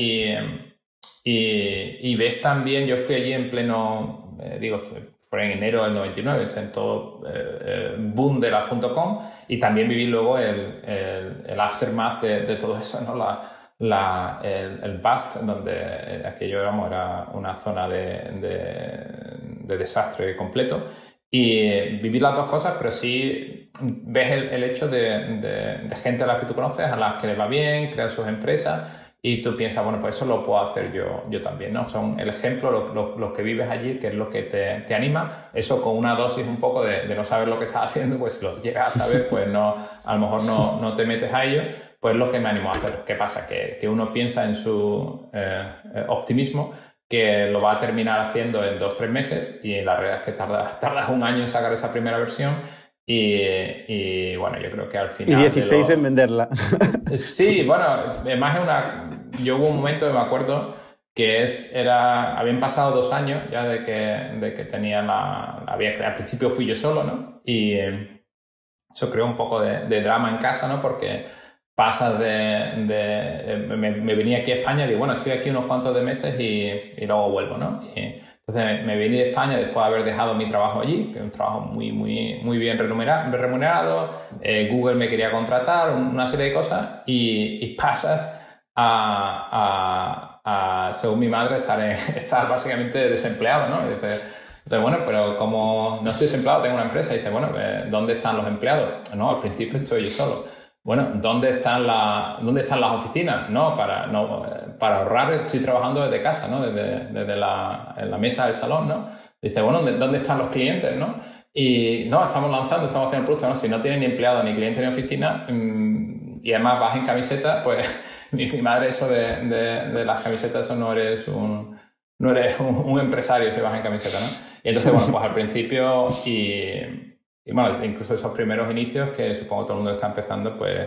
Speaker 3: y ves también, yo fui allí en pleno, fue en enero del 99, en todo boom de las .com y también viví luego el aftermath de todo eso, ¿no? El bust, donde aquello era una zona de desastre completo. Y vivir las dos cosas, pero sí ves el hecho de gente a la que tú conoces, a las que les va bien, crean sus empresas y tú piensas, bueno, pues eso lo puedo hacer yo también, ¿no? Son el ejemplo, lo que vives allí, que es lo que te anima. Eso con una dosis un poco de no saber lo que estás haciendo, pues si lo llegas a saber, pues no, a lo mejor no te metes a ello, pues lo que me animó a hacer. ¿Qué pasa? Que uno piensa en su optimismo, que lo va a terminar haciendo en 2-3 meses y la realidad es que tardas un año en sacar esa primera versión y bueno, yo creo que al final...
Speaker 1: Y 16 en venderla.
Speaker 3: Sí, bueno, además yo hubo un momento que me acuerdo que habían pasado 2 años ya de que tenía al principio fui yo solo, ¿no? Y eso creó un poco de drama en casa, ¿no? Porque pasas me venía aquí a España y digo, bueno, estoy aquí unos cuantos de meses y luego vuelvo, ¿no? Entonces me vine de España después de haber dejado mi trabajo allí, que es un trabajo muy, muy, muy bien remunerado. Google me quería contratar, una serie de cosas y pasas según mi madre, estar básicamente desempleado, ¿no? Entonces, bueno, pero como no estoy desempleado, tengo una empresa. Y dice, bueno, ¿dónde están los empleados? No, al principio estoy yo solo. Bueno, ¿dónde están las oficinas? No, para ahorrar estoy trabajando desde casa, ¿no? Desde la mesa del salón, ¿no? Dice, bueno, ¿dónde están los clientes, no? Y no, estamos haciendo el producto, ¿no? Si no tienes ni empleado, ni cliente, ni oficina, y además vas en camiseta, pues mi madre, eso de las camisetas, eso no eres un empresario si vas en camiseta, ¿no? Y entonces, bueno, pues al principio y bueno, incluso esos primeros inicios que supongo todo el mundo que está empezando, pues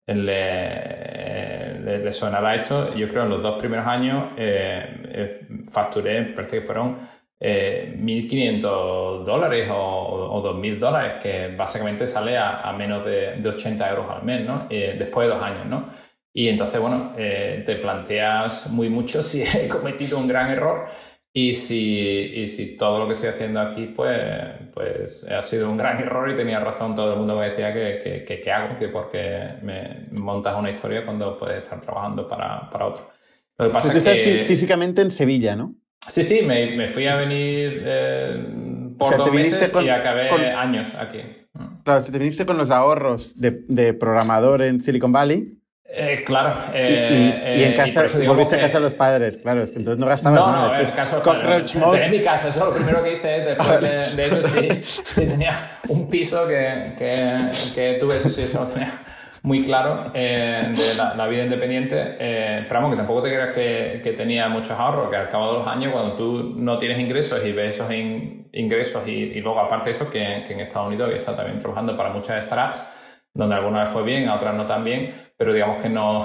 Speaker 3: le sonará esto. Yo creo en los 2 primeros años facturé, parece que fueron $1.500 o $2.000, que básicamente sale a menos de 80 euros al mes, ¿no? Después de 2 años, ¿no? Y entonces, bueno, te planteas mucho si he cometido un gran error y si todo lo que estoy haciendo aquí, pues ha sido un gran error y tenía razón todo el mundo me decía que hago, que porque me montas una historia cuando puedes estar trabajando para otro. Lo que pasa es que... Tú
Speaker 1: estás físicamente en Sevilla, ¿no?
Speaker 3: Sí, me fui a venir por 2 meses y acabé años aquí.
Speaker 1: Claro, te viniste con los ahorros de programador en Silicon Valley.
Speaker 3: Claro.
Speaker 1: Y en casa, volviste a casa de los padres, claro, es que entonces no gastabas nada.
Speaker 3: No, en caso de mi casa, eso lo primero que hice después de eso, sí tenía un piso que tuve, eso lo tenía muy claro, de la vida independiente, pero vamos, que tampoco te creas que tenía muchos ahorros, que al cabo de los años, cuando tú no tienes ingresos y ves esos ingresos y luego aparte de eso, que en Estados Unidos he estado también trabajando para muchas startups, donde algunas les fue bien, a otras no tan bien, pero digamos que no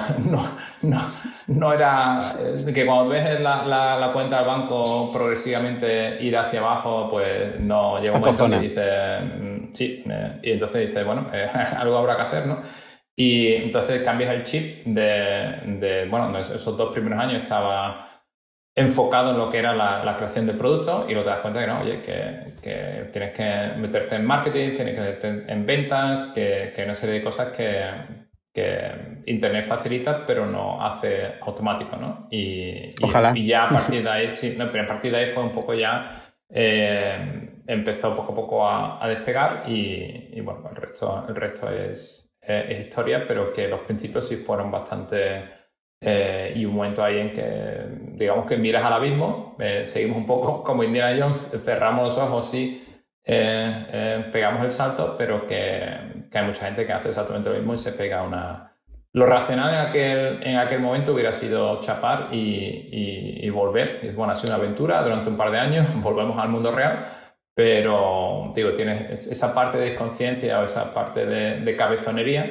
Speaker 3: era... que cuando ves la cuenta del banco progresivamente ir hacia abajo, pues no llega un momento que dices... sí, y entonces dices, bueno, algo habrá que hacer, ¿no? Y entonces cambias el chip bueno, esos 2 primeros años estaba enfocado en lo que era la creación de productos y luego te das cuenta que no, oye, que tienes que meterte en marketing, tienes que meterte en ventas, que hay una serie de cosas que Internet facilita, pero no hace automático, ¿no?
Speaker 1: Ojalá.
Speaker 3: Y ya a partir de ahí, sí, no, pero a partir de ahí fue un poco ya, empezó poco a poco a despegar y bueno, el resto es historia, pero que los principios sí fueron bastante... y un momento ahí en que, digamos que miras al abismo, seguimos un poco como Indiana Jones, cerramos los ojos, sí, pegamos el salto, pero que hay mucha gente que hace exactamente lo mismo y se pega una... Lo racional en aquel momento hubiera sido chapar y volver. Y, bueno, ha sido una aventura durante un par de años, volvemos al mundo real, pero digo, tienes esa parte de conciencia o esa parte de cabezonería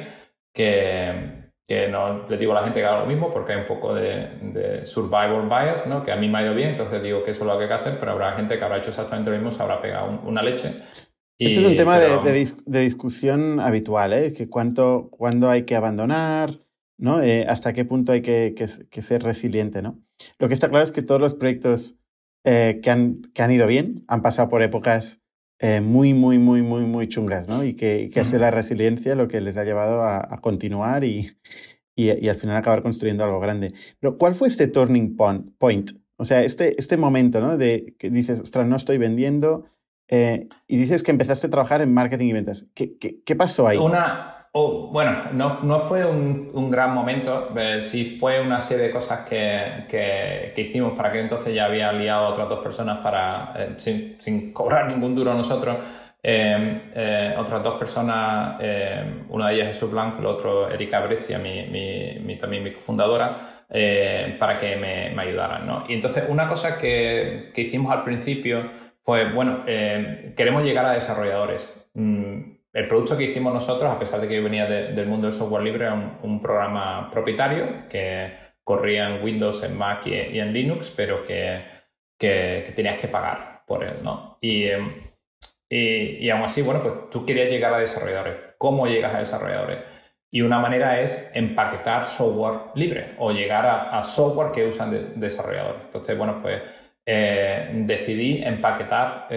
Speaker 3: que no le digo a la gente que haga lo mismo porque hay un poco de survival bias, ¿no? Que a mí me ha ido bien, entonces digo que eso es lo que hay que hacer, pero habrá gente que habrá hecho exactamente lo mismo, se habrá pegado una leche.
Speaker 1: Este es un tema de discusión habitual, ¿eh? Que cuándo hay que abandonar, ¿no? Hasta qué punto hay que ser resiliente, ¿no? Lo que está claro es que todos los proyectos que han ido bien han pasado por épocas muy chungas, ¿no? Y que ha sido la resiliencia lo que les ha llevado a continuar y al final acabar construyendo algo grande. Pero ¿cuál fue este turning point? O sea, este momento, ¿no? De que dices, ostras, no estoy vendiendo... y dices que empezaste a trabajar en marketing y ventas. ¿Qué pasó ahí?
Speaker 3: Bueno, no fue un gran momento. Sí fue una serie de cosas que hicimos. Para aquel entonces ya había liado a otras 2 personas sin cobrar ningún duro a nosotros. Otras 2 personas, una de ellas Jesús Blanco, el otro Erika Brescia, también mi cofundadora, para que me ayudaran, ¿no? Y entonces una cosa que hicimos al principio pues bueno, queremos llegar a desarrolladores. El producto que hicimos nosotros, a pesar de que yo venía del mundo del software libre, era un programa propietario que corría en Windows, en Mac y en Linux, pero que tenías que pagar por él, ¿no? Y aún así, bueno, pues tú querías llegar a desarrolladores. ¿Cómo llegas a desarrolladores? Y una manera es empaquetar software libre o llegar a software que usan desarrolladores. Entonces, bueno, pues... decidí empaquetar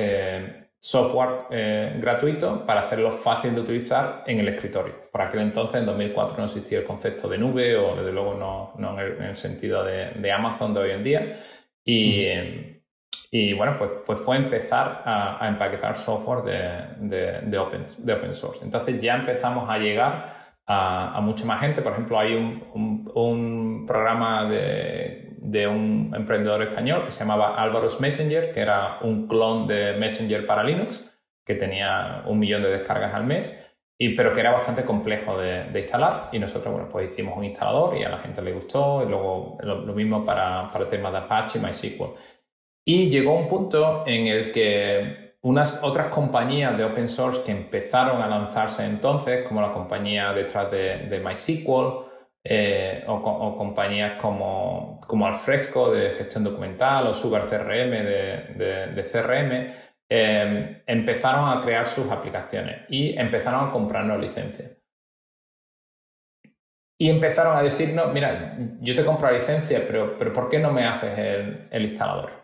Speaker 3: software gratuito para hacerlo fácil de utilizar en el escritorio. Por aquel entonces, en 2004, no existía el concepto de nube o desde luego no en el sentido de Amazon de hoy en día. Y bueno, pues fue empezar a empaquetar software de open source. Entonces ya empezamos a llegar a mucha más gente. Por ejemplo, hay un programa de un emprendedor español que se llamaba Álvaro's Messenger, que era un clon de Messenger para Linux, que tenía 1 millón de descargas al mes, pero que era bastante complejo de instalar. Y nosotros, bueno, pues hicimos un instalador y a la gente le gustó. Y luego lo mismo para el tema de Apache, MySQL. Y llegó un punto en el que unas otras compañías de open source que empezaron a lanzarse entonces, como la compañía detrás de MySQL, o compañías como Alfresco de gestión documental o Sugar CRM de CRM, empezaron a crear sus aplicaciones y empezaron a comprarnos licencias. Y empezaron a decirnos, mira, yo te compro la licencia, pero ¿por qué no me haces el instalador?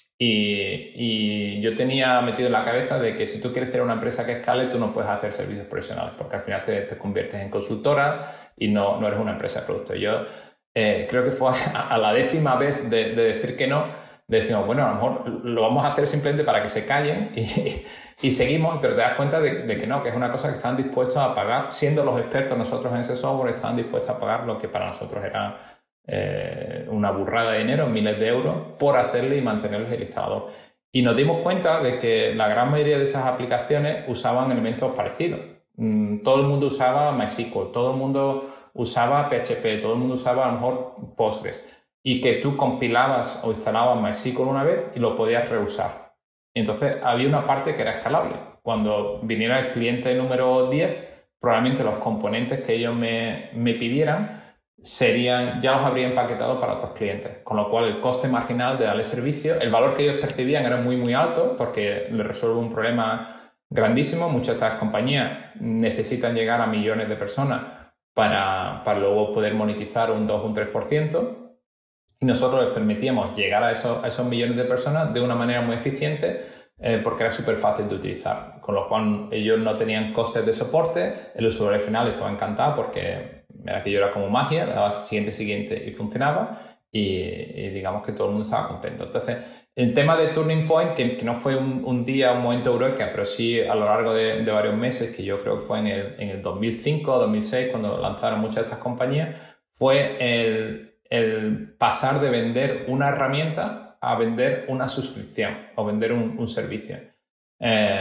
Speaker 3: Y yo tenía metido en la cabeza de que si tú quieres tener una empresa que escale, tú no puedes hacer servicios profesionales, porque al final te conviertes en consultora y no eres una empresa de producto. Yo creo que fue a la 10ª vez de decir que no, decimos, bueno, a lo mejor lo vamos a hacer simplemente para que se callen y seguimos, pero te das cuenta de que no, que es una cosa que están dispuestos a pagar, siendo los expertos nosotros en ese software, estaban dispuestos a pagar lo que para nosotros era una burrada de dinero, miles de euros, por hacerle y mantenerles el instalador. Y nos dimos cuenta de que la gran mayoría de esas aplicaciones usaban elementos parecidos. Todo el mundo usaba MySQL, todo el mundo usaba PHP, todo el mundo usaba a lo mejor Postgres, y que tú compilabas o instalabas MySQL una vez y lo podías reusar. Y entonces había una parte que era escalable. Cuando viniera el cliente número 10, probablemente los componentes que ellos me pidieran ya los habría empaquetado para otros clientes, con lo cual el coste marginal de darle servicio, el valor que ellos percibían era muy alto porque les resuelve un problema grandísimo. Muchas de estas compañías necesitan llegar a millones de personas para luego poder monetizar un 2 o un 3%, y nosotros les permitíamos llegar a esos millones de personas de una manera muy eficiente, porque era súper fácil de utilizar, con lo cual ellos no tenían costes de soporte, el usuario final estaba encantado porque aquello era como magia, le daba siguiente y funcionaba, y digamos que todo el mundo estaba contento. Entonces, el tema de Turning Point, que no fue un día, un momento eureka, pero sí a lo largo de varios meses, que yo creo que fue en el 2005 o 2006, cuando lanzaron muchas de estas compañías, fue el pasar de vender una herramienta a vender una suscripción o vender un servicio.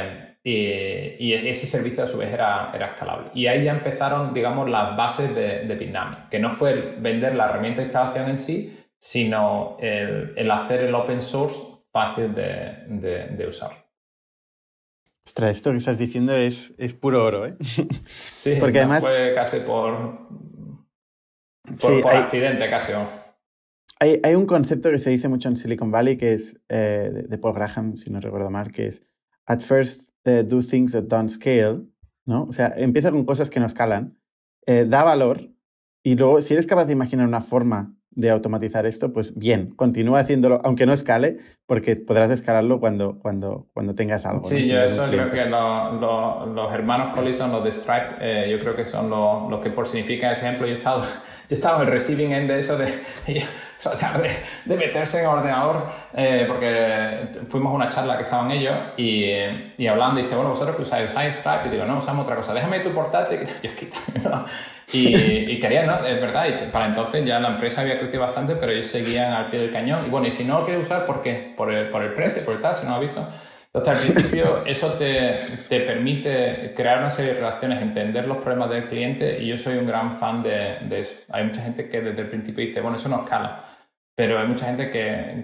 Speaker 3: y ese servicio a su vez era escalable. Y ahí ya empezaron, digamos, las bases de Bitnami, que no fue vender la herramienta de instalación en sí, sino el hacer el open source fácil de usar.
Speaker 1: Ostras, esto que estás diciendo es puro oro, ¿eh?
Speaker 3: Sí,
Speaker 1: porque además
Speaker 3: fue casi por accidente, casi.
Speaker 1: Hay un concepto que se dice mucho en Silicon Valley que es de Paul Graham, si no recuerdo mal, que es at first do things that don't scale, ¿no? O sea, empieza con cosas que no escalan, da valor y luego si eres capaz de imaginar una forma de automatizar esto, pues bien, continúa haciéndolo, aunque no escale, porque podrás escalarlo cuando tengas algo.
Speaker 3: Sí,
Speaker 1: ¿no?
Speaker 3: yo eso creo que los hermanos Collison, los de Stripe, yo creo que son los que por significan ese ejemplo. Yo he estado en el receiving end de eso, de tratar de meterse en el ordenador, porque fuimos a una charla que estaban ellos y hablando, y dice, bueno, vosotros que usáis Stripe, y digo, no, usamos otra cosa, déjame tu portátil, que yo quito, ¿no? Y querían, ¿no? Es verdad, y para entonces ya la empresa había crecido bastante, pero ellos seguían al pie del cañón. Y bueno, y si no lo quieres usar, ¿por qué? Por el precio, por el tal, si no lo has visto. Entonces, al principio, eso te permite crear una serie de relaciones, entender los problemas del cliente, y yo soy un gran fan de eso. Hay mucha gente que desde el principio dice, bueno, eso no escala, pero hay mucha gente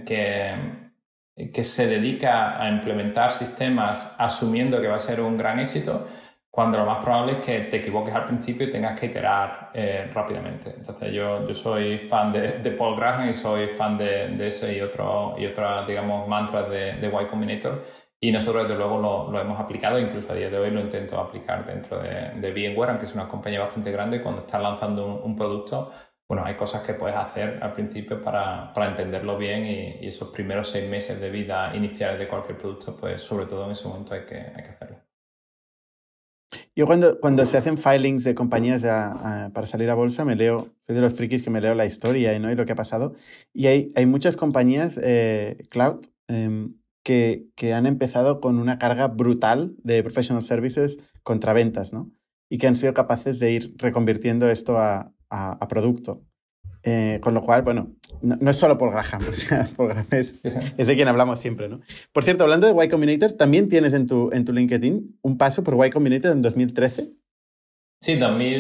Speaker 3: que se dedica a implementar sistemas asumiendo que va a ser un gran éxito, cuando lo más probable es que te equivoques al principio y tengas que iterar rápidamente. Entonces yo soy fan de Paul Graham y soy fan de ese y otra digamos, mantras de Y Combinator, y nosotros desde luego lo hemos aplicado, incluso a día de hoy lo intento aplicar dentro de VMware, aunque es una compañía bastante grande. Cuando estás lanzando un producto, bueno, hay cosas que puedes hacer al principio para entenderlo bien, y esos primeros 6 meses de vida iniciales de cualquier producto, pues sobre todo en ese momento hay que hacerlo.
Speaker 1: Yo cuando se hacen filings de compañías para salir a bolsa, soy de los frikis que me leo la historia, ¿no? Y lo que ha pasado. Y hay muchas compañías cloud que han empezado con una carga brutal de professional services contra ventas, ¿no? Y que han sido capaces de ir reconvirtiendo esto a producto. Con lo cual, bueno, no es solo Paul Graham, o sea, Paul Graham es de quien hablamos siempre, ¿no? Por cierto, hablando de Y Combinator, también tienes en tu LinkedIn un paso por Y Combinator en 2013.
Speaker 3: Sí,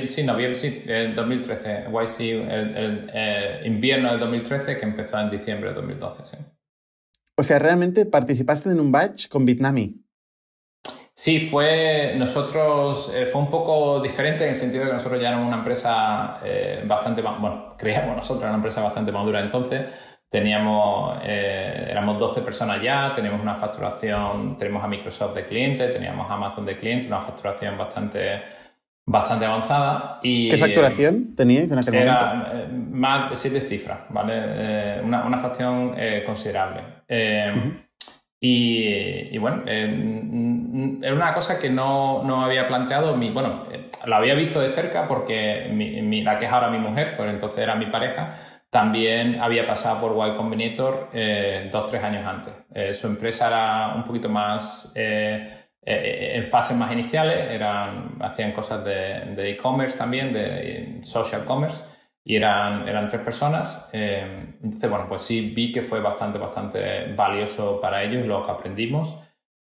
Speaker 3: 2013, YC, el invierno de 2013, que empezó en diciembre de 2012, sí.
Speaker 1: O sea, realmente participaste en un batch con Bitnami.
Speaker 3: Sí, fue un poco diferente en el sentido de que nosotros ya éramos una empresa bastante más, bueno, creíamos nosotros era una empresa bastante madura entonces. Éramos 12 personas ya, teníamos una facturación, tenemos a Microsoft de cliente, teníamos a Amazon de cliente, una facturación bastante avanzada. Y,
Speaker 1: ¿qué facturación teníais en aquel momento?
Speaker 3: Era más de 7 cifras, ¿vale? Una facturación considerable. Y bueno, era una cosa que no había planteado. La había visto de cerca porque la que es ahora mi mujer, pues entonces era mi pareja, también había pasado por Y Combinator 2-3 años antes. Su empresa era un poquito más en fases más iniciales, hacían cosas de e-commerce también, de social commerce. Y eran 3 personas. Entonces, bueno, pues sí vi que fue bastante valioso para ellos lo que aprendimos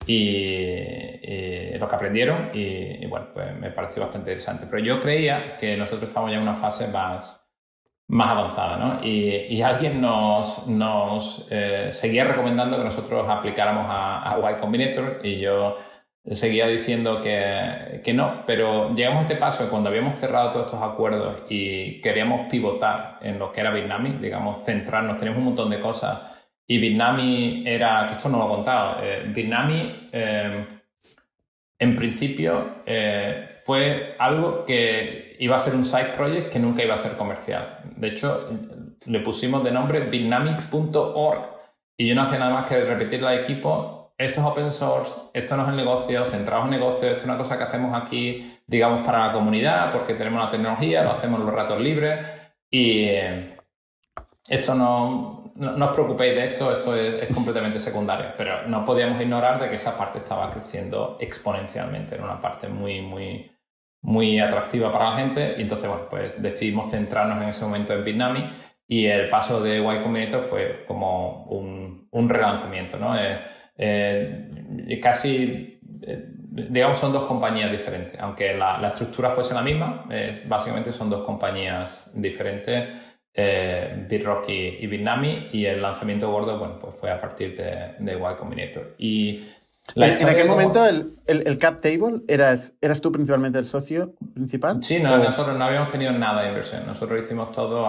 Speaker 3: y lo que aprendieron. Y bueno, pues me pareció bastante interesante. Pero yo creía que nosotros estábamos ya en una fase más avanzada, ¿no? Y alguien nos seguía recomendando que nosotros aplicáramos a Y Combinator, y yo seguía diciendo que no, pero llegamos a este paso cuando habíamos cerrado todos estos acuerdos y queríamos pivotar en lo que era Bitnami, digamos, centrarnos, teníamos un montón de cosas, y Bitnami que esto no lo he contado, Bitnami en principio fue algo que iba a ser un side project que nunca iba a ser comercial. De hecho, le pusimos de nombre bitnami.org, y yo no hacía nada más que repetirle al equipo: esto es open source, esto no es el negocio, centrados en negocio, esto es una cosa que hacemos aquí, digamos, para la comunidad, porque tenemos la tecnología, lo hacemos en los ratos libres, y esto no os preocupéis de esto es completamente secundario. Pero no podíamos ignorar de que esa parte estaba creciendo exponencialmente, era una parte muy atractiva para la gente, y entonces, bueno, pues decidimos centrarnos en ese momento en Bitnami, y el paso de Y Combinator fue como un relanzamiento, ¿no? Casi digamos, son dos compañías diferentes. Aunque la estructura fuese la misma, básicamente son dos compañías diferentes. Bitrock y Bitnami, y el lanzamiento gordo, bueno, pues fue a partir de Y Combinator. Y
Speaker 1: en aquel momento el cap table, ¿eras tú principalmente el socio principal?
Speaker 3: Sí, no, nosotros no habíamos tenido nada de inversión. Nosotros hicimos todo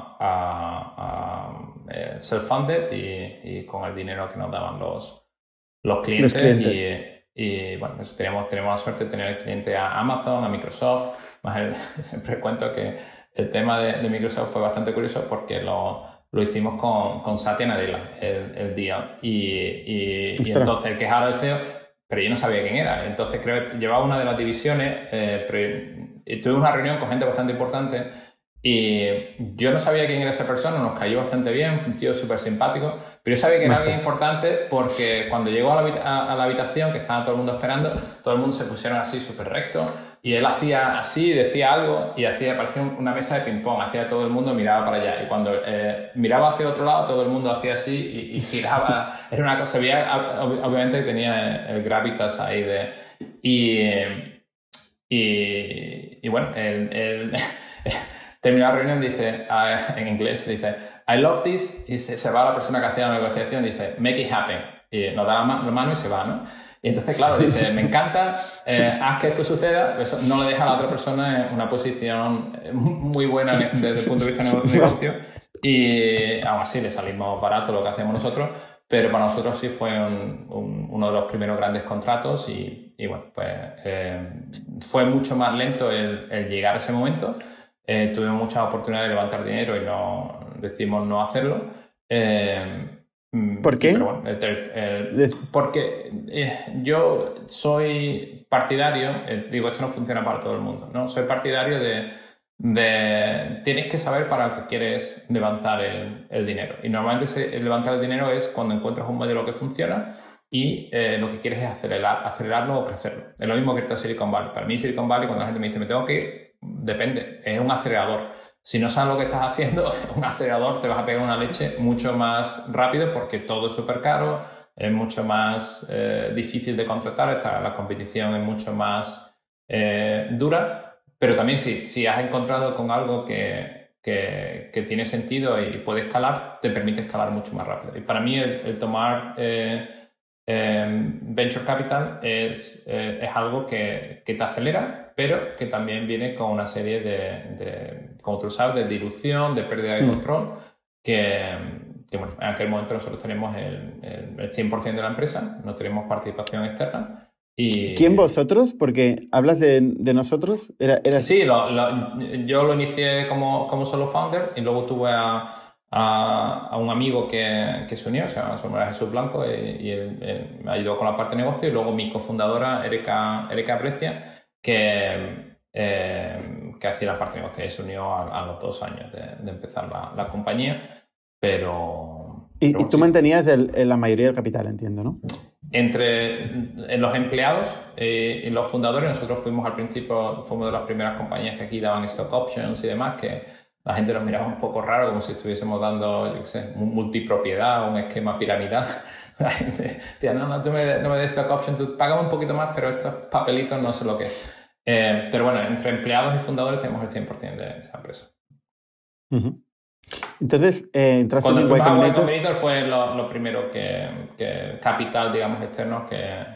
Speaker 3: self-funded y con el dinero que nos daban los clientes. Y bueno, eso tenemos la suerte de tener el cliente a Amazon, a Microsoft. Siempre cuento que el tema de Microsoft fue bastante curioso porque lo hicimos con Satya Nadella, el deal. Y entonces el que es ahora el CEO, pero yo no sabía quién era. Entonces creo que llevaba una de las divisiones, tuvimos una reunión con gente bastante importante y yo no sabía quién era esa persona, nos cayó bastante bien, fue un tío súper simpático, pero yo sabía que era alguien importante porque cuando llegó a la habitación, que estaba todo el mundo esperando, todo el mundo se pusieron así súper recto y él hacía así, decía algo y parecía una mesa de ping-pong, hacía todo el mundo miraba para allá y cuando miraba hacia el otro lado todo el mundo hacía así y giraba, era una cosa, se veía obviamente que tenía el gravitas ahí y bueno, terminó la reunión, dice, en inglés, dice, I love this, y se va la persona que hacía la negociación, dice, make it happen, y nos da la mano y se va, ¿no? Y entonces, claro, dice, me encanta, haz que esto suceda, eso no le deja a la otra persona en una posición muy buena desde el punto de vista de negocio, y aún así le salimos barato lo que hacemos nosotros, pero para nosotros sí fue uno de los primeros grandes contratos y bueno, pues fue mucho más lento el llegar a ese momento. Tuvimos muchas oportunidades de levantar dinero y decidimos no hacerlo.
Speaker 1: ¿Por qué?
Speaker 3: Pero bueno, porque yo soy partidario, digo, esto no funciona para todo el mundo, ¿no? Soy partidario de tienes que saber para qué quieres levantar el dinero. Y normalmente levantar el dinero es cuando encuentras un modelo que funciona y lo que quieres es acelerarlo o crecerlo. Es lo mismo que está Silicon Valley. Para mí Silicon Valley, cuando la gente me dice me tengo que ir, depende, es un acelerador. Si no sabes lo que estás haciendo, un acelerador te vas a pegar una leche mucho más rápido porque todo es súper caro, es mucho más difícil de contratar, la competición es mucho más dura, pero también si has encontrado con algo que tiene sentido y puede escalar, te permite escalar mucho más rápido. Y para mí el tomar venture capital es algo que te acelera, pero que también viene con una serie de como tú sabes, de dilución, de pérdida de control, que bueno, en aquel momento nosotros tenemos el 100% de la empresa, no tenemos participación externa.
Speaker 1: ¿Quién vosotros? Porque hablas de nosotros.
Speaker 3: Sí, yo lo inicié como solo founder y luego tuve a un amigo que se unió, se llama Jesús Blanco, y él me ayudó con la parte de negocio, y luego mi cofundadora, Erika Brescia, que hacía la parte de negocio, y se unió a los 2 años de empezar la compañía, pero
Speaker 1: y tú mantenías la mayoría del capital, entiendo, ¿no?
Speaker 3: Entre los empleados y los fundadores, nosotros fuimos al principio, fuimos de las primeras compañías que aquí daban stock options y demás, que la gente nos miraba un poco raro, como si estuviésemos dando, yo qué sé, multipropiedad, un esquema piramidal. La gente decía, no me des stock option, tú págame un poquito más, pero estos papelitos no sé lo que es. Pero bueno, entre empleados y fundadores tenemos el 100% de la empresa.
Speaker 1: Uh-huh. Entonces, entraste
Speaker 3: en Y
Speaker 1: Combinator.
Speaker 3: Combinator fue lo primero que capital, digamos, externo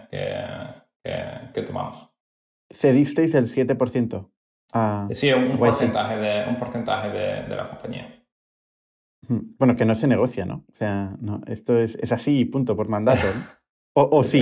Speaker 3: que tomamos.
Speaker 1: ¿Cedisteis el 7%?
Speaker 3: Sí, un porcentaje de la compañía.
Speaker 1: Bueno, que no se negocia, ¿no? O sea, no, esto es así, punto, por mandato, ¿no? O sí.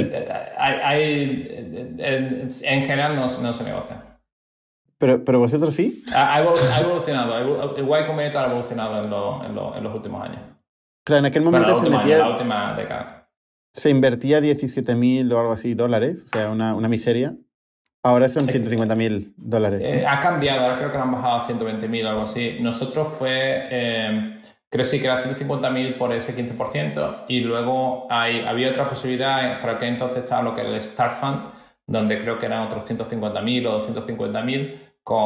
Speaker 3: En general no se negocia.
Speaker 1: ¿Pero vosotros sí?
Speaker 3: Ha evolucionado. El Y Combinator ha evolucionado en los últimos años.
Speaker 1: Claro, en aquel momento
Speaker 3: la última década.
Speaker 1: Se invertía $17,000 o algo así, o sea, una miseria. Ahora son $150,000. ¿No?
Speaker 3: Ha cambiado, ahora creo que lo han bajado a 120,000 o algo así. Nosotros creo sí que era 150,000 por ese 15%, y luego había otra posibilidad, para que entonces estaba lo que era el Start Fund, donde creo que eran otros 150,000 o 250,000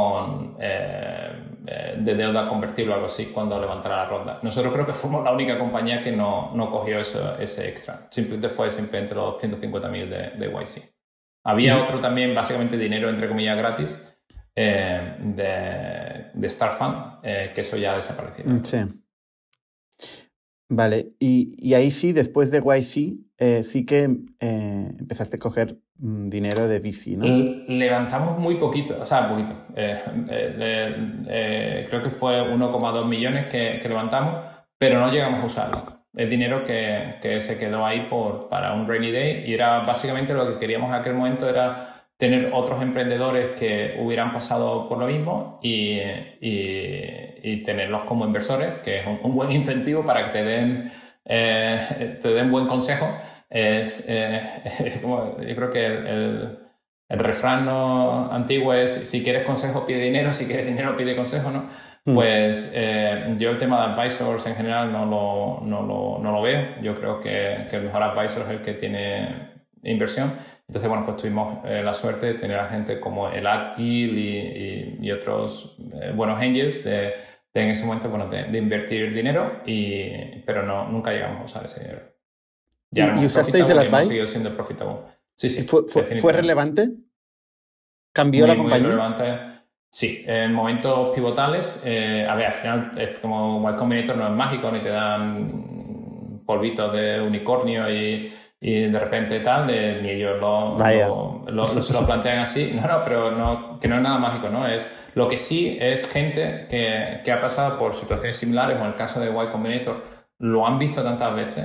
Speaker 3: de deuda convertible o algo así cuando levantara la ronda. Nosotros creo que fuimos la única compañía que no cogió ese extra. Simplemente los 150,000 de YC. Había otro también, básicamente dinero entre comillas gratis, de Start Fund, que eso ya ha desaparecido.
Speaker 1: Sí. Vale, y ahí sí, después de YC, sí que empezaste a coger dinero de VC, ¿no?
Speaker 3: Levantamos muy poquito, o sea, poquito. Creo que fue 1,2 millones que levantamos, pero no llegamos a usarlo. Es dinero que se quedó ahí para un rainy day, y era básicamente lo que queríamos en aquel momento, era tener otros emprendedores que hubieran pasado por lo mismo y tenerlos como inversores, que es un buen incentivo para que te den buen consejo. Es como, yo creo que el refrán antiguo es: si quieres consejo pide dinero, si quieres dinero pide consejo, ¿no? Pues yo el tema de advisors en general no lo veo. Yo creo que el mejor advisor es el que tiene inversión. Entonces, bueno, pues tuvimos la suerte de tener a gente como el Adgil y otros buenos angels de en ese momento, bueno, de invertir dinero, pero nunca llegamos a usar ese dinero.
Speaker 1: ¿Y usasteis el Advice?
Speaker 3: Hemos seguido siendo profitable. Sí.
Speaker 1: ¿Fue relevante? ¿Cambió la compañía?
Speaker 3: Muy relevante. Sí, en momentos pivotales. A ver, al final, es como Y Combinator no es mágico, ni te dan polvitos de unicornio y de repente tal, ni ellos se lo plantean así. No, pero que no es nada mágico, ¿no? Lo que sí es gente que ha pasado por situaciones similares, o en el caso de Y Combinator, lo han visto tantas veces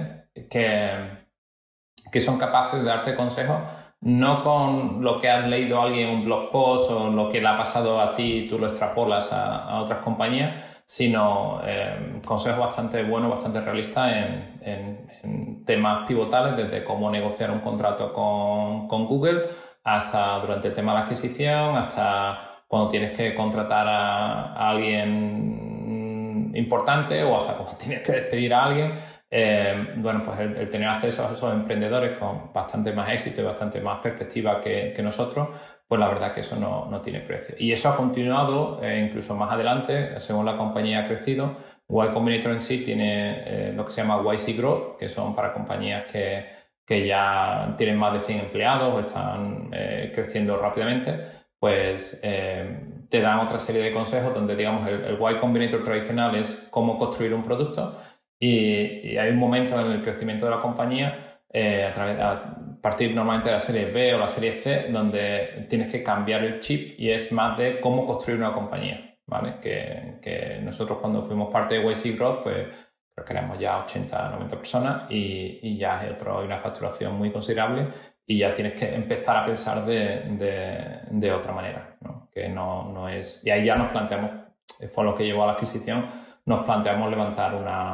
Speaker 3: que son capaces de darte consejos, no con lo que has leído a alguien en un blog post o lo que le ha pasado a ti y tú lo extrapolas a otras compañías, sino consejos bastante buenos, bastante realistas en temas pivotales, desde cómo negociar un contrato con Google, hasta durante el tema de la adquisición, hasta cuando tienes que contratar a alguien importante, o hasta cuando tienes que despedir a alguien. Bueno, pues el tener acceso a esos emprendedores con bastante más éxito y bastante más perspectiva que nosotros, pues la verdad que eso no tiene precio. Y eso ha continuado incluso más adelante, según la compañía ha crecido. Y Combinator en sí tiene lo que se llama YC Growth, que son para compañías que ya tienen más de 100 empleados o están creciendo rápidamente. Pues te dan otra serie de consejos donde, digamos, el Y Combinator tradicional es cómo construir un producto. Y hay un momento en el crecimiento de la compañía, a partir normalmente de la serie B o la serie C, donde tienes que cambiar el chip, y es más de cómo construir una compañía, ¿vale? Que nosotros, cuando fuimos parte de YC Growth, pues creo que éramos ya 80, 90 personas, y ya hay una facturación muy considerable, y ya tienes que empezar a pensar de otra manera, ¿no? Que no es... Y ahí ya nos planteamos, fue lo que llevó a la adquisición, nos planteamos levantar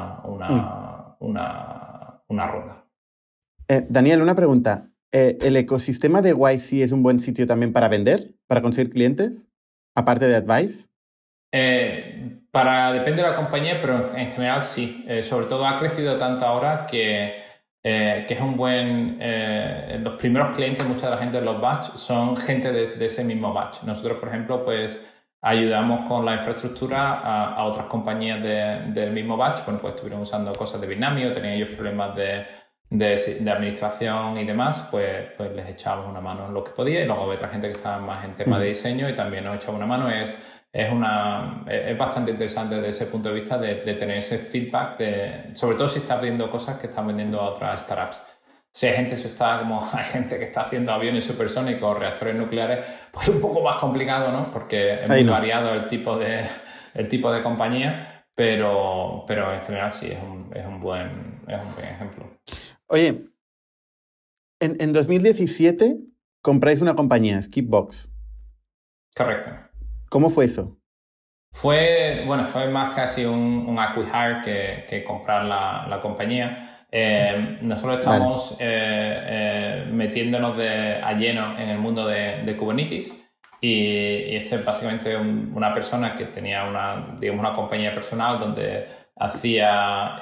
Speaker 3: una ronda.
Speaker 1: Daniel, una pregunta. ¿El ecosistema de YC es un buen sitio también para vender, para conseguir clientes, aparte de Advice?
Speaker 3: Depende de la compañía, pero en general sí. Sobre todo ha crecido tanto ahora que es un buen... los primeros clientes, mucha de la gente de los batch, son gente de ese mismo batch. Nosotros, por ejemplo, pues ayudamos con la infraestructura a otras compañías del mismo batch. Bueno, pues estuvieron usando cosas de Bitnami, tenían ellos problemas de administración y demás, pues les echábamos una mano en lo que podía, y luego había otra gente que estaba más en tema de diseño y también nos echaba una mano. Es bastante interesante desde ese punto de vista de tener ese feedback, sobre todo si estás viendo cosas que están vendiendo a otras startups. Si hay gente hay gente que está haciendo aviones supersónicos, reactores nucleares, pues es un poco más complicado, ¿no? Porque es muy variado el tipo de compañía, pero en general sí es un buen ejemplo.
Speaker 1: Oye, en 2017 compráis una compañía, Skipbox. Correcto. ¿Cómo fue eso?
Speaker 3: Fue más casi un acquihire que comprar la compañía. Nosotros estamos metiéndonos a lleno en el mundo de Kubernetes, y este es básicamente una persona que tenía una compañía personal donde hacía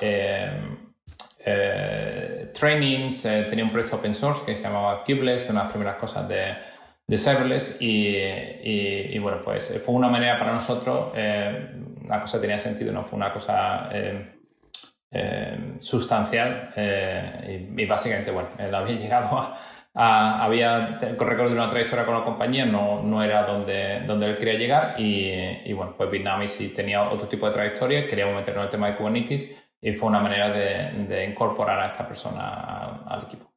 Speaker 3: trainings, tenía un proyecto open source que se llamaba Kubeless, que es una de las primeras cosas de serverless, y bueno, pues fue una manera para nosotros, la cosa tenía sentido, no fue una cosa sustancial y básicamente, bueno, él había llegado había recorrido una trayectoria con la compañía, no era donde él quería llegar y bueno, pues Bitnami sí tenía otro tipo de trayectoria, queríamos meternos en el tema de Kubernetes y fue una manera de incorporar a esta persona al equipo.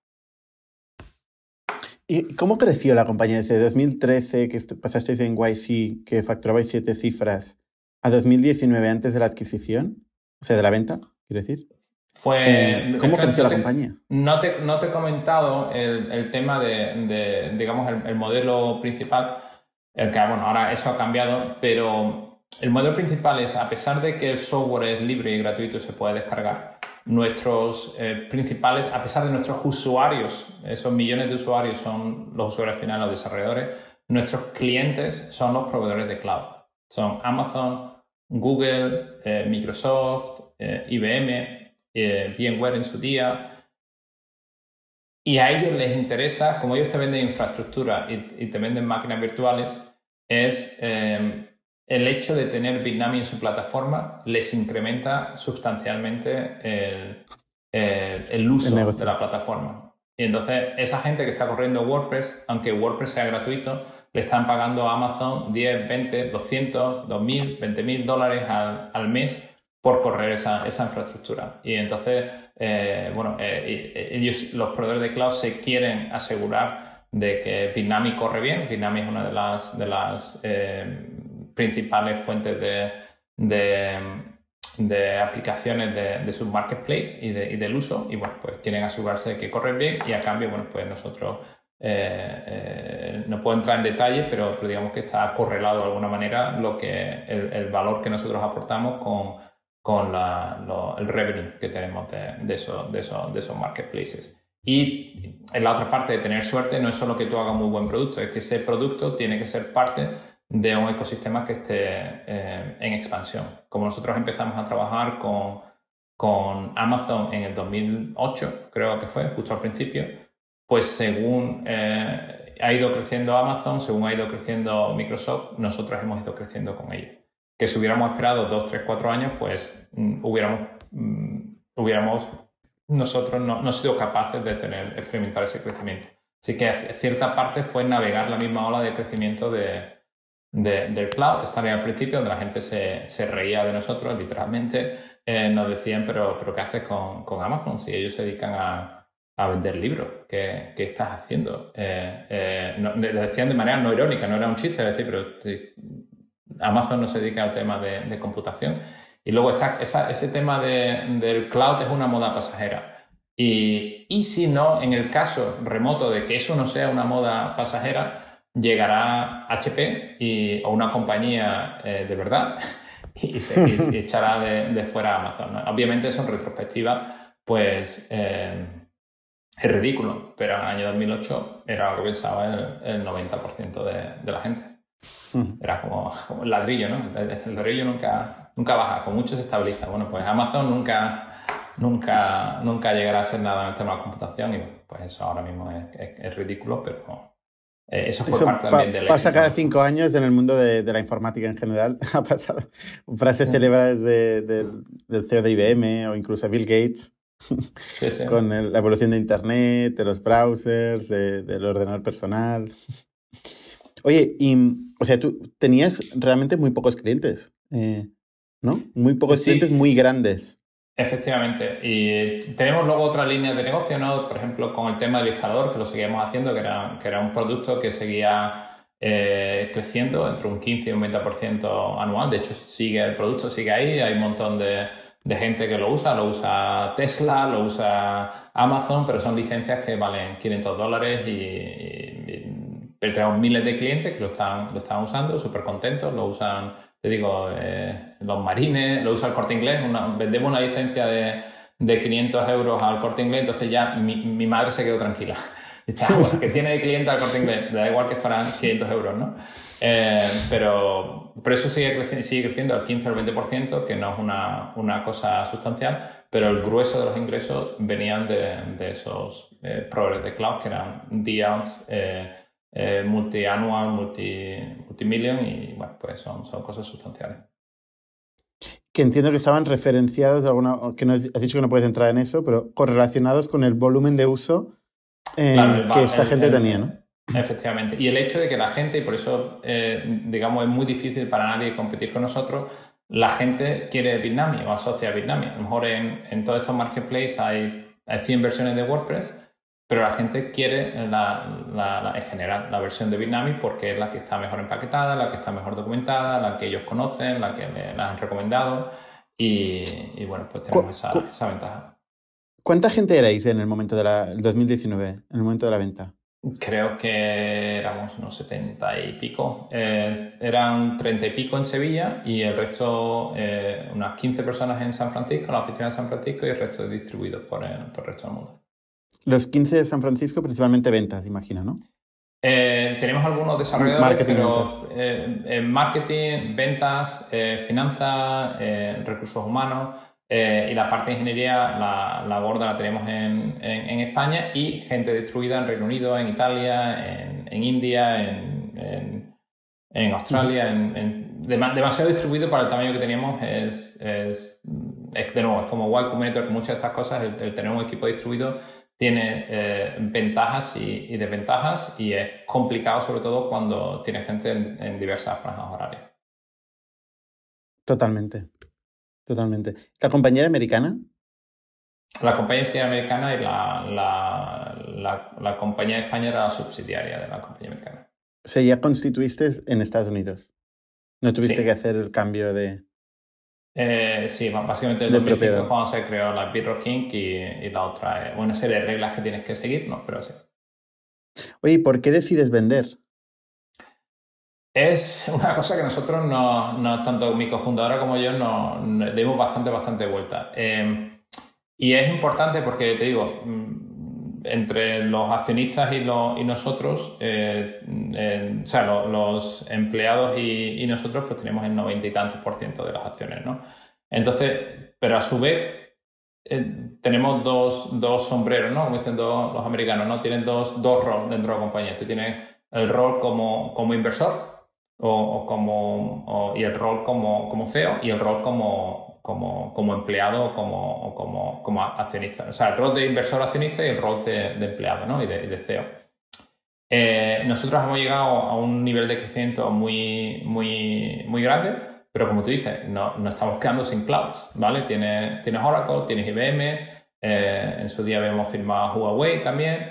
Speaker 1: ¿Y cómo creció la compañía desde 2013, que pasasteis en YC, que facturabais 7 cifras, a 2019 antes de la adquisición? O sea, de la venta, quiero decir. ¿Cómo creció la compañía?
Speaker 3: No te he comentado el tema de digamos, el modelo principal, que bueno, ahora eso ha cambiado, pero el modelo principal es, a pesar de que el software es libre y gratuito y se puede descargar, nuestros principales, a pesar de nuestros usuarios, esos millones de usuarios son los usuarios finales, los desarrolladores, nuestros clientes son los proveedores de cloud. Son Amazon, Google, Microsoft, IBM, VMware en su día, y a ellos les interesa, como ellos te venden infraestructura y te venden máquinas virtuales, es el hecho de tener Bitnami en su plataforma les incrementa sustancialmente el uso de la plataforma. Y entonces esa gente que está corriendo WordPress, aunque WordPress sea gratuito, le están pagando a Amazon 10, 20, 200, 2.000, 20.000 dólares al mes por correr esa infraestructura. Y entonces, ellos, los proveedores de cloud, se quieren asegurar de que Bitnami corre bien. Bitnami es una de las principales fuentes de aplicaciones de sus marketplace y del uso. Y bueno, pues quieren asegurarse de que corren bien y a cambio, bueno, pues nosotros no puedo entrar en detalle, pero digamos que está correlado de alguna manera el valor que nosotros aportamos con el revenue que tenemos de esos marketplaces. Y en la otra parte de tener suerte no es solo que tú hagas muy buen producto, es que ese producto tiene que ser parte de un ecosistema que esté en expansión. Como nosotros empezamos a trabajar con Amazon en el 2008, creo que fue, justo al principio, pues según ha ido creciendo Amazon, según ha ido creciendo Microsoft, nosotros hemos ido creciendo con ellos. Que si hubiéramos esperado 2, 3, 4 años, pues hubiéramos nosotros no sido capaces de experimentar ese crecimiento. Así que cierta parte fue navegar la misma ola de crecimiento del cloud. Estar al principio donde la gente se reía de nosotros, literalmente nos decían, pero ¿qué haces con Amazon? Si ellos se dedican a vender libros, ¿qué estás haciendo? Lo decían de manera no irónica, no era un chiste, es decir, pero Amazon no se dedica al tema de computación. Y luego está ese tema del cloud, es una moda pasajera. Y si no, en el caso remoto de que eso no sea una moda pasajera, llegará HP o una compañía de verdad y echará de fuera a Amazon, ¿no? Obviamente eso en retrospectiva pues es ridículo, pero en el año 2008 era lo que pensaba el 90% de la gente. Era como el ladrillo, ¿no? El ladrillo nunca baja, con mucho se estabiliza. Bueno, pues Amazon nunca llegará a ser nada en el tema de la computación y pues eso ahora mismo es ridículo, pero eso fue parte también del éxito.
Speaker 1: Pasa cada 5 años en el mundo de la informática en general. Ha pasado frases célebres del CEO de IBM o incluso Bill Gates. Sí. Con la evolución de Internet, de los browsers, del ordenador personal. Oye, o sea, tú tenías realmente muy pocos clientes, ¿no? Muy pocos clientes muy grandes.
Speaker 3: Efectivamente. Y tenemos luego otra línea de negocio, ¿no? Por ejemplo, con el tema del instalador, que lo seguíamos haciendo, que era un producto que seguía creciendo entre un 15 y un 20% anual. De hecho, el producto sigue ahí. Hay un montón de gente que lo usa Tesla, lo usa Amazon, pero son licencias que valen $500 pero tenemos miles de clientes que lo están usando, súper contentos, lo usan, te digo, los marines, lo usa el Corte Inglés, vendemos una licencia de 500 euros al Corte Inglés, entonces ya mi madre se quedó tranquila. Dice, bueno, que tiene de cliente al Corte Inglés, da igual que fueran 500 euros, ¿no? Pero eso sigue creciendo al 15 o al 20%, que no es una cosa sustancial, pero el grueso de los ingresos venían de esos proveedores de cloud, que eran deals, multi-annual, multimillion, y bueno, pues son cosas sustanciales.
Speaker 1: Que entiendo que estaban referenciados de alguna... que no has dicho que no puedes entrar en eso, pero correlacionados con el volumen de uso
Speaker 3: claro,
Speaker 1: que esta gente tenía, ¿no?
Speaker 3: Efectivamente. Y el hecho de que la gente, y por eso, digamos, es muy difícil para nadie competir con nosotros, la gente quiere Bitnami o asocia a Bitnami. A lo mejor en todos estos marketplaces hay 100 versiones de WordPress, pero la gente quiere en general la versión de Bitnami porque es la que está mejor empaquetada, la que está mejor documentada, la que ellos conocen, la que les han recomendado y bueno, pues tenemos esa ventaja.
Speaker 1: ¿Cuánta gente erais en el momento del 2019, en el momento de la venta?
Speaker 3: Creo que éramos unos 70 y pico. Eran 30 y pico en Sevilla y el resto, unas 15 personas en San Francisco, en la oficina de San Francisco, y el resto distribuidos por el resto del mundo.
Speaker 1: Los 15 de San Francisco, principalmente ventas, imagino, ¿no?
Speaker 3: Tenemos algunos desarrolladores,
Speaker 1: Marketing,
Speaker 3: pero marketing, ventas, finanzas, recursos humanos y la parte de ingeniería, la gorda la tenemos en España, y gente distribuida en Reino Unido, en Italia, en India, en Australia, demasiado distribuido para el tamaño que teníamos. De nuevo, es como Y Combinator, muchas de estas cosas, el tener un equipo distribuido tiene ventajas y desventajas, y es complicado sobre todo cuando tienes gente en diversas franjas horarias.
Speaker 1: Totalmente. ¿La compañía era americana?
Speaker 3: La compañía sí era americana, y la compañía de España era la subsidiaria de la compañía americana.
Speaker 1: O sea, ya constituiste en Estados Unidos. No tuviste que hacer el cambio de...
Speaker 3: sí, básicamente en el 2005 es cuando se creó la Bedrock Inc. y la otra es una serie de reglas que tienes que seguir, ¿no? Pero sí.
Speaker 1: Oye, ¿por qué decides vender?
Speaker 3: Es una cosa que nosotros, tanto mi cofundadora como yo, nos dimos bastante vuelta. Y es importante porque, te digo, entre los accionistas y nosotros, o sea, los empleados y nosotros, pues tenemos el 90 y tantos % de las acciones, ¿no? Entonces, pero a su vez, tenemos dos sombreros, ¿no? Como dicen los americanos, ¿no? Tienen dos roles dentro de la compañía. Tú tienes el rol como inversor y el rol como CEO, y el rol como empleado o como accionista. O sea, el rol de inversor accionista y el rol de empleado, ¿no? y de CEO. Nosotros hemos llegado a un nivel de crecimiento muy grande, pero como tú dices, no estamos quedando sin clouds, ¿vale? Tienes Oracle, tienes IBM, en su día habíamos firmado Huawei también,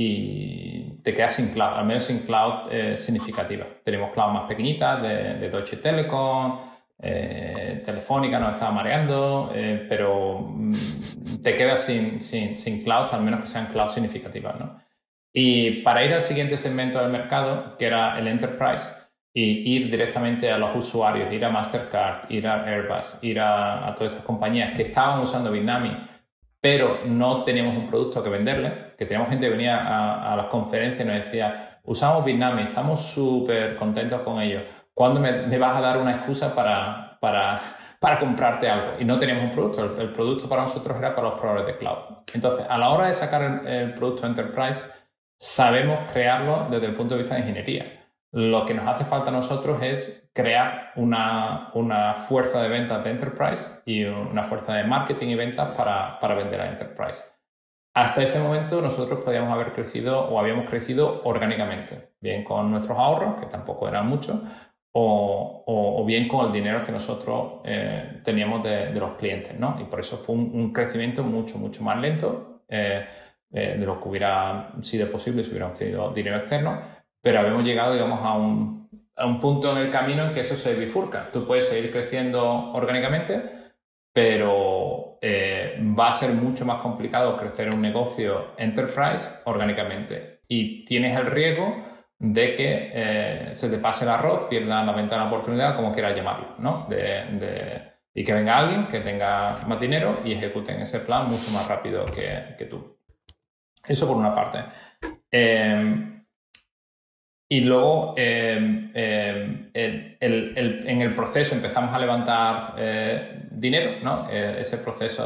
Speaker 3: y te quedas sin cloud, al menos sin cloud significativa. Tenemos cloud más pequeñitas de Deutsche Telekom, Telefónica nos estaba mareando, pero te quedas sin clouds, al menos que sean clouds significativas, ¿no? Y para ir al siguiente segmento del mercado, que era el Enterprise, y ir directamente a los usuarios, ir a Mastercard, ir a Airbus, ir a todas esas compañías que estaban usando Bitnami, pero no teníamos un producto que venderle, que teníamos gente que venía a las conferencias y nos decía, usamos Bitnami, estamos súper contentos con ellos, ¿cuándo me vas a dar una excusa para comprarte algo? Y no teníamos un producto, el producto para nosotros era para los proveedores de cloud. Entonces, a la hora de sacar el producto Enterprise, sabemos crearlo desde el punto de vista de ingeniería. Lo que nos hace falta a nosotros es crear una fuerza de ventas de Enterprise y una fuerza de marketing y ventas para vender a Enterprise. Hasta ese momento nosotros podíamos haber crecido o habíamos crecido orgánicamente, bien con nuestros ahorros, que tampoco eran muchos, o bien con el dinero que nosotros teníamos de los clientes, ¿no? Y por eso fue un crecimiento mucho más lento de lo que hubiera sido posible si hubiéramos tenido dinero externo, pero habíamos llegado, digamos, a un punto en el camino en que eso se bifurca. Tú puedes seguir creciendo orgánicamente, pero va a ser mucho más complicado crecer un negocio enterprise orgánicamente. Y tienes el riesgo de que se te pase el arroz, pierdas la ventana de oportunidad, como quieras llamarlo, ¿no? Y que venga alguien que tenga más dinero y ejecuten ese plan mucho más rápido que tú. Eso por una parte. Y luego en el proceso empezamos a levantar dinero, ¿no? Ese proceso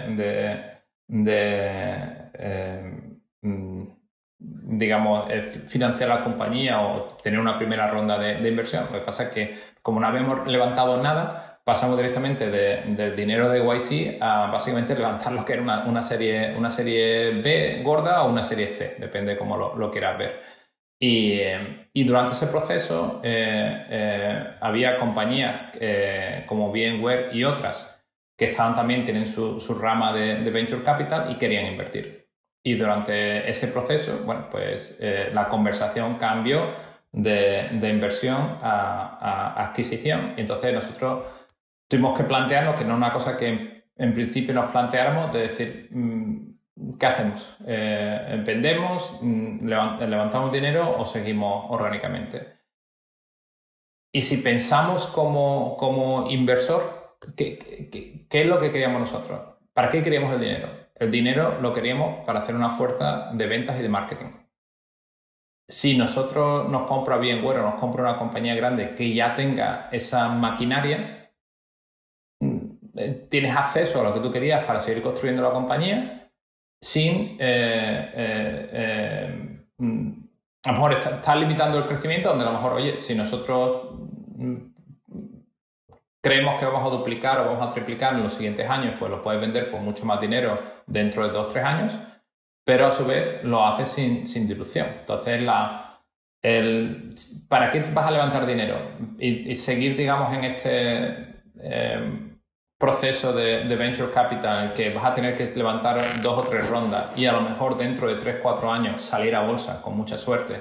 Speaker 3: digamos, financiar la compañía o tener una primera ronda de inversión. Lo que pasa es que como no habíamos levantado nada, pasamos directamente del dinero de YC a básicamente levantar lo que era una serie B gorda o una serie C, depende de cómo lo quieras ver. Y durante ese proceso había compañías como VMware y otras que tienen su rama de Venture Capital y querían invertir. Y durante ese proceso, bueno, pues la conversación cambió de inversión a adquisición. Y entonces nosotros tuvimos que plantearnos, que no es una cosa que en principio nos planteáramos, de decir, ¿qué hacemos? ¿Vendemos? ¿Levantamos dinero o seguimos orgánicamente? Y si pensamos como inversor, ¿qué es lo que queríamos nosotros? ¿Para qué queríamos el dinero? El dinero lo queríamos para hacer una fuerza de ventas y de marketing. Si nosotros nos compra VMware o nos compra una compañía grande que ya tenga esa maquinaria, tienes acceso a lo que tú querías para seguir construyendo la compañía sin a lo mejor estás limitando el crecimiento, donde a lo mejor, oye, si nosotros creemos que vamos a duplicar o vamos a triplicar en los siguientes años, pues lo puedes vender por mucho más dinero dentro de 2-3 años, pero a su vez lo haces sin dilución. Entonces, ¿para qué vas a levantar dinero? Y seguir, digamos, en este proceso de venture capital en el que vas a tener que levantar 2 o 3 rondas y a lo mejor dentro de 3-4 años salir a bolsa con mucha suerte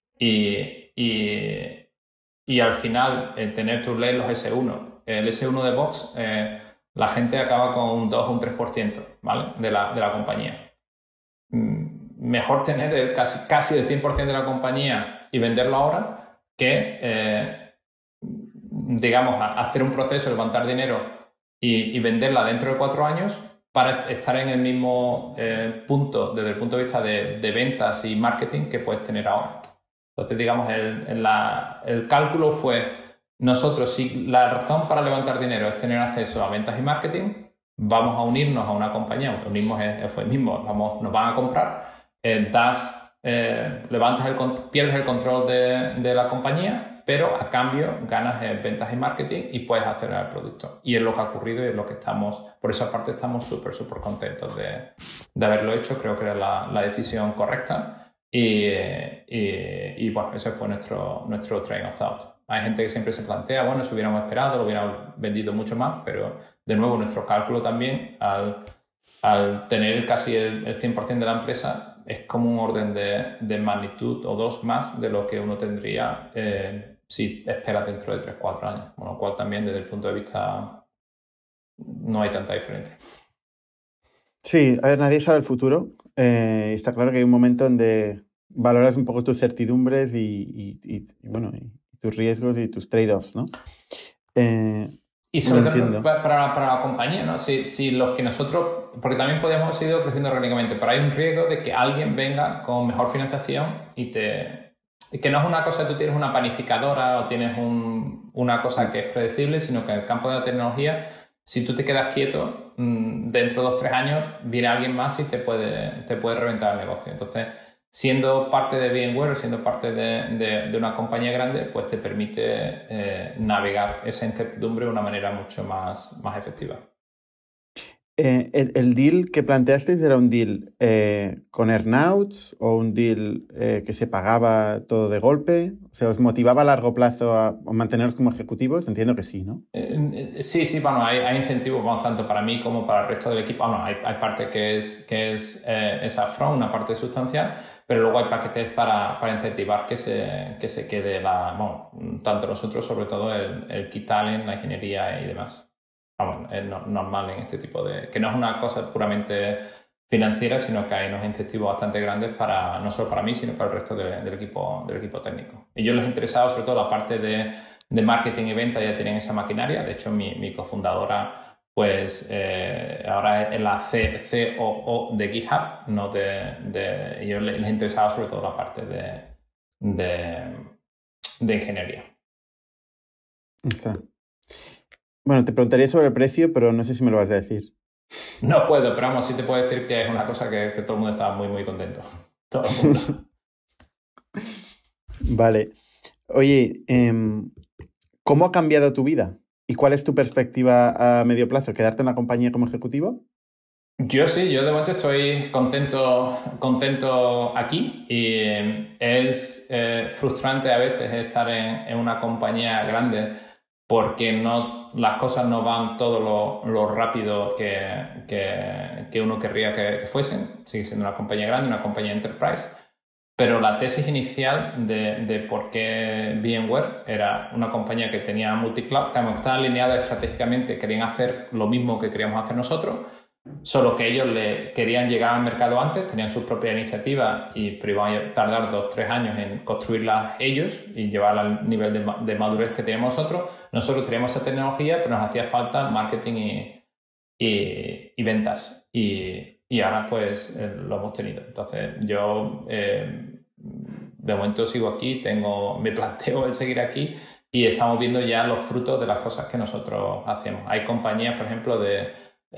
Speaker 3: y al final tener tus leyes los S1. El S1 de Box, la gente acaba con un 2 o un 3%, ¿vale? de la compañía. Mejor tener casi el 100% de la compañía y venderlo ahora que, digamos, hacer un proceso, levantar dinero y venderla dentro de 4 años para estar en el mismo punto, desde el punto de vista de ventas y marketing que puedes tener ahora. Entonces, digamos, el cálculo fue, nosotros, si la razón para levantar dinero es tener acceso a ventas y marketing, vamos a unirnos a una compañía, unirnos fue el mismo, nos van a comprar, pierdes el control de la compañía, pero a cambio ganas ventas y marketing y puedes acelerar el producto. Y es lo que ha ocurrido y es lo que por esa parte estamos súper contentos de haberlo hecho. Creo que era la decisión correcta y bueno, ese fue nuestro train of thought. Hay gente que siempre se plantea, bueno, si hubiéramos esperado, lo hubiéramos vendido mucho más, pero de nuevo nuestro cálculo también, al tener casi el 100% de la empresa, es como un orden de magnitud o 2 más de lo que uno tendría si espera dentro de 3-4 años. Con lo cual también desde el punto de vista no hay tanta diferencia.
Speaker 1: Sí, a ver, nadie sabe el futuro. Está claro que hay un momento donde valoras un poco tus certidumbres y tus riesgos y tus trade-offs, ¿no?
Speaker 3: Y sobre todo para la compañía, ¿no? Si los que nosotros, porque también podríamos seguir creciendo orgánicamente, pero hay un riesgo de que alguien venga con mejor financiación y que no es una cosa que tú tienes una panificadora o tienes una cosa que es predecible, sino que en el campo de la tecnología, si tú te quedas quieto, dentro de 2-3 años viene alguien más y te puede reventar el negocio. Entonces, siendo parte de VMware, siendo parte de una compañía grande, pues te permite navegar esa incertidumbre de una manera mucho más efectiva.
Speaker 1: ¿El deal que planteasteis era un deal con earnouts o un deal que se pagaba todo de golpe? O sea, ¿os motivaba a largo plazo a manteneros como ejecutivos? Entiendo que sí, ¿no?
Speaker 3: Sí, bueno, hay incentivos, vamos, tanto para mí como para el resto del equipo. Bueno, hay parte que es upfront, una parte sustancial, pero luego hay paquetes para incentivar que se quede tanto nosotros, sobre todo el key talent, la ingeniería y demás. Vamos, es normal en este tipo que no es una cosa puramente financiera, sino que hay unos incentivos bastante grandes no solo para mí, sino para el resto del equipo técnico. Y yo les interesaba sobre todo la parte de marketing y venta, ya tienen esa maquinaria. De hecho, mi cofundadora, pues ahora es la COO de GitHub, no ellos les interesaba sobre todo la parte de ingeniería.
Speaker 1: Exacto. Bueno, te preguntaría sobre el precio, pero no sé si me lo vas a decir.
Speaker 3: No puedo, pero vamos, sí te puedo decir que es una cosa que todo el mundo estaba muy contento. Todo el mundo.
Speaker 1: Vale. Oye, ¿cómo ha cambiado tu vida ¿Y cuál es tu perspectiva a medio plazo? ¿Quedarte en la compañía como ejecutivo?
Speaker 3: Yo sí, yo de momento estoy contento aquí y es frustrante a veces estar en una compañía grande porque las cosas no van todo lo rápido que uno querría que fuesen. Sigue siendo una compañía grande, una compañía enterprise, pero la tesis inicial de por qué VMware era una compañía que tenía multicloud, que estaba alineada estratégicamente, querían hacer lo mismo que queríamos hacer nosotros, solo que ellos querían llegar al mercado antes, tenían sus propias iniciativas pero iban a tardar 2-3 años en construirlas ellos y llevarlas al nivel de madurez que teníamos nosotros. Nosotros teníamos esa tecnología, pero nos hacía falta marketing y ventas. Y ahora pues lo hemos tenido. Entonces yo de momento sigo aquí, me planteo el seguir aquí y estamos viendo ya los frutos de las cosas que nosotros hacemos. Hay compañías, por ejemplo, de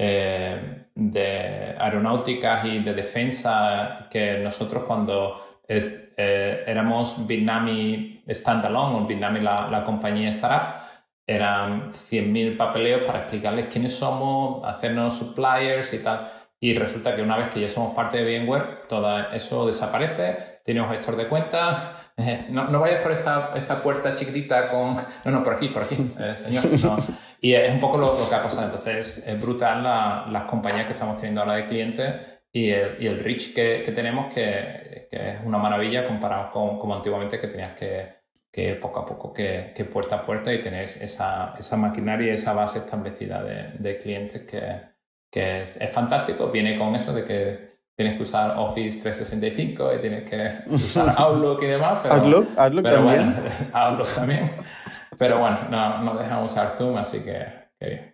Speaker 3: aeronáuticas y de defensa que nosotros cuando éramos Bitnami standalone o Bitnami la compañía startup, eran 100.000 papeleos para explicarles quiénes somos, hacernos suppliers y tal. Y resulta que una vez que ya somos parte de VMware, todo eso desaparece, tiene un gestor de cuentas. No vayas por esta puerta chiquitita con... No, por aquí, señor. No. Y es un poco lo que ha pasado. Entonces es brutal las compañías que estamos teniendo ahora de clientes y el reach que tenemos, que es una maravilla comparado con como antiguamente, que tenías que ir poco a poco, que puerta a puerta, y tener esa maquinaria, esa base establecida de clientes que es fantástico. Viene con eso de que tienes que usar Office 365 y tienes que usar Outlook y demás. Pero,
Speaker 1: Outlook también.
Speaker 3: Bueno, Outlook también. Pero bueno, no dejamos usar Zoom, así que bien.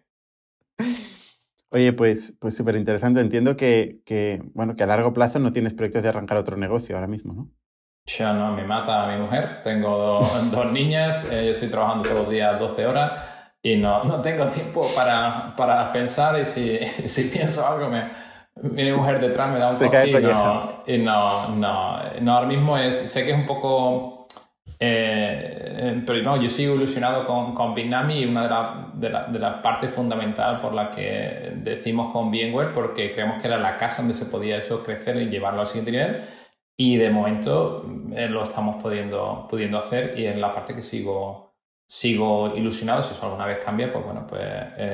Speaker 1: Oye, pues súper interesante. Entiendo que a largo plazo no tienes proyectos de arrancar otro negocio ahora mismo, ¿no?
Speaker 3: Yo no, me mata a mi mujer. Tengo dos niñas, yo estoy trabajando todos los días 12 horas y no tengo tiempo para pensar, y si pienso algo, mi mujer detrás me da un toque y no, ahora mismo sé que es un poco... pero no, yo sigo ilusionado con Bitnami, y una de las partes fundamental por la que decimos con VMware, porque creemos que era la casa donde se podía eso crecer y llevarlo al siguiente nivel, y de momento lo estamos pudiendo hacer, y es la parte que sigo ilusionado. Si eso alguna vez cambia, pues bueno, pues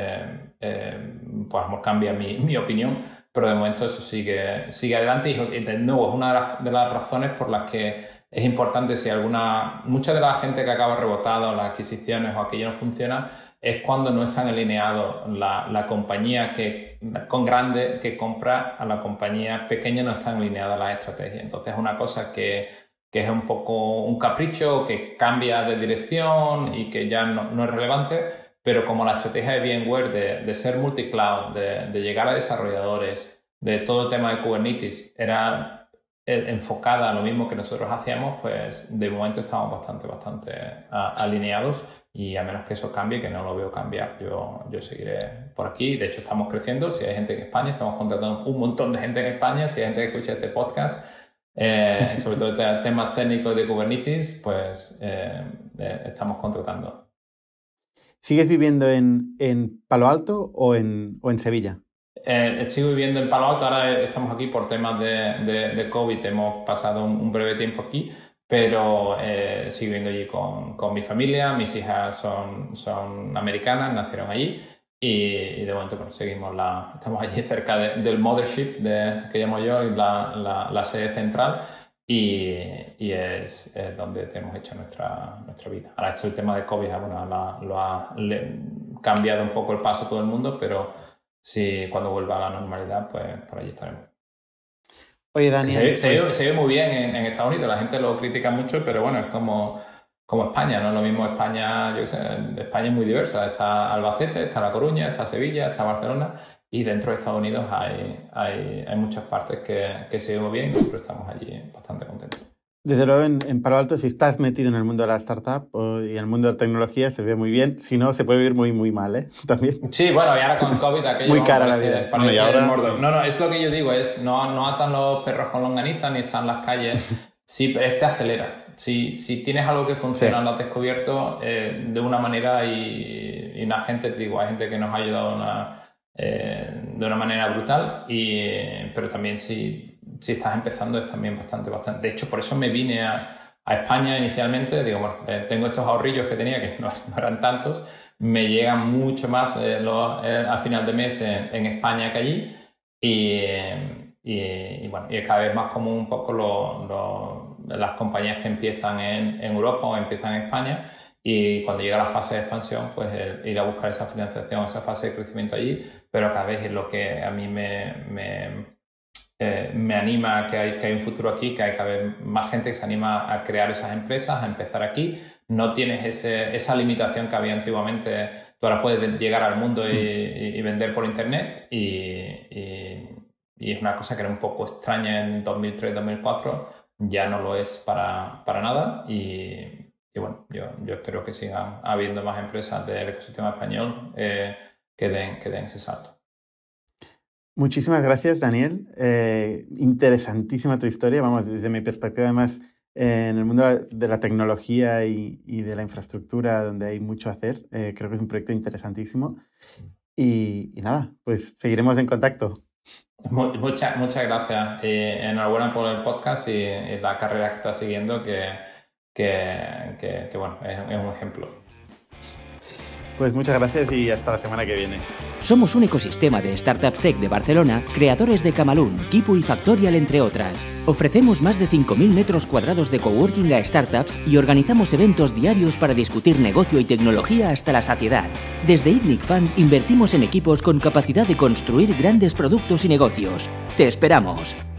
Speaker 3: a lo mejor cambia mi opinión, pero de momento eso sigue adelante, y de nuevo es una de las razones por las que es importante, mucha de la gente que acaba rebotada, las adquisiciones o aquello no funciona, es cuando no están alineados la compañía con grande que compra a la compañía pequeña, no están alineadas las estrategias. Entonces es una cosa que es un poco un capricho, que cambia de dirección y que ya no es relevante, pero como la estrategia de VMware de ser multicloud, de llegar a desarrolladores, de todo el tema de Kubernetes, era enfocada a lo mismo que nosotros hacíamos, pues de momento estamos bastante alineados, y a menos que eso cambie, que no lo veo cambiar, yo seguiré por aquí. De hecho, estamos creciendo. Si hay gente en España, estamos contratando un montón de gente en España. Si hay gente que escucha este podcast, sobre todo temas técnicos de Kubernetes, pues estamos contratando.
Speaker 1: ¿Sigues viviendo en Palo Alto o en Sevilla?
Speaker 3: Sigo viviendo en Palo Alto. Ahora estamos aquí por temas de COVID, hemos pasado un breve tiempo aquí, pero sigo viviendo allí con mi familia. Mis hijas son americanas, nacieron allí, y de momento pues, estamos allí cerca del mothership, que llamo yo, la sede central, y es donde hemos hecho nuestra vida. Ahora esto el tema de COVID, lo ha cambiado un poco el paso a todo el mundo, pero sí, cuando vuelva a la normalidad, pues por allí estaremos.
Speaker 1: Oye, Daniel...
Speaker 3: Se ve muy bien en Estados Unidos. La gente lo critica mucho, pero bueno, es como España, no es lo mismo España. Yo qué sé, España es muy diversa. Está Albacete, está La Coruña, está Sevilla, está Barcelona, y dentro de Estados Unidos hay muchas partes que se ven muy bien, y nosotros estamos allí bastante contentos.
Speaker 1: Desde luego, en Palo Alto, si estás metido en el mundo de la startup y en el mundo de la tecnología, se ve muy bien. Si no, se puede vivir muy, muy mal, ¿eh? También.
Speaker 3: Sí, bueno, y ahora con COVID aquello...
Speaker 1: Muy cara la vida.
Speaker 3: No, es lo que yo digo, no atan los perros con longaniza, ni están las calles Sí, pero te acelera. Si tienes algo que funciona, lo has descubierto de una manera y una gente, te digo, hay gente que nos ha ayudado de una manera brutal, pero también si estás empezando es también bastante. De hecho, por eso me vine a España inicialmente. Digo, bueno, tengo estos ahorrillos que tenía, que no eran tantos, me llegan mucho más a final de mes en España que allí, y bueno, y es cada vez más común un poco las compañías que empiezan en Europa o empiezan en España, y cuando llega la fase de expansión, pues ir a buscar esa financiación, esa fase de crecimiento allí, pero cada vez es lo que a mí me anima a que hay un futuro aquí, que hay cada vez más gente que se anima a crear esas empresas, a empezar aquí. No tienes esa limitación que había antiguamente. Tú ahora puedes llegar al mundo y vender por internet, y es una cosa que era un poco extraña en 2003-2004, ya no lo es para nada, y bueno, yo espero que sigan habiendo más empresas del ecosistema español que den ese salto.
Speaker 1: Muchísimas gracias, Daniel. Interesantísima tu historia. Vamos, desde mi perspectiva, además, en el mundo de la tecnología y de la infraestructura, donde hay mucho a hacer, creo que es un proyecto interesantísimo. Y nada, pues seguiremos en contacto.
Speaker 3: Muchas gracias. Enhorabuena por el podcast y la carrera que estás siguiendo, que bueno, es un ejemplo.
Speaker 1: Pues muchas gracias y hasta la semana que viene.
Speaker 2: Somos un ecosistema de startups tech de Barcelona, creadores de Camalún, Kipu y Factorial, entre otras. Ofrecemos más de 5.000 metros cuadrados de coworking a startups y organizamos eventos diarios para discutir negocio y tecnología hasta la saciedad. Desde ITNIC Fund invertimos en equipos con capacidad de construir grandes productos y negocios. ¡Te esperamos!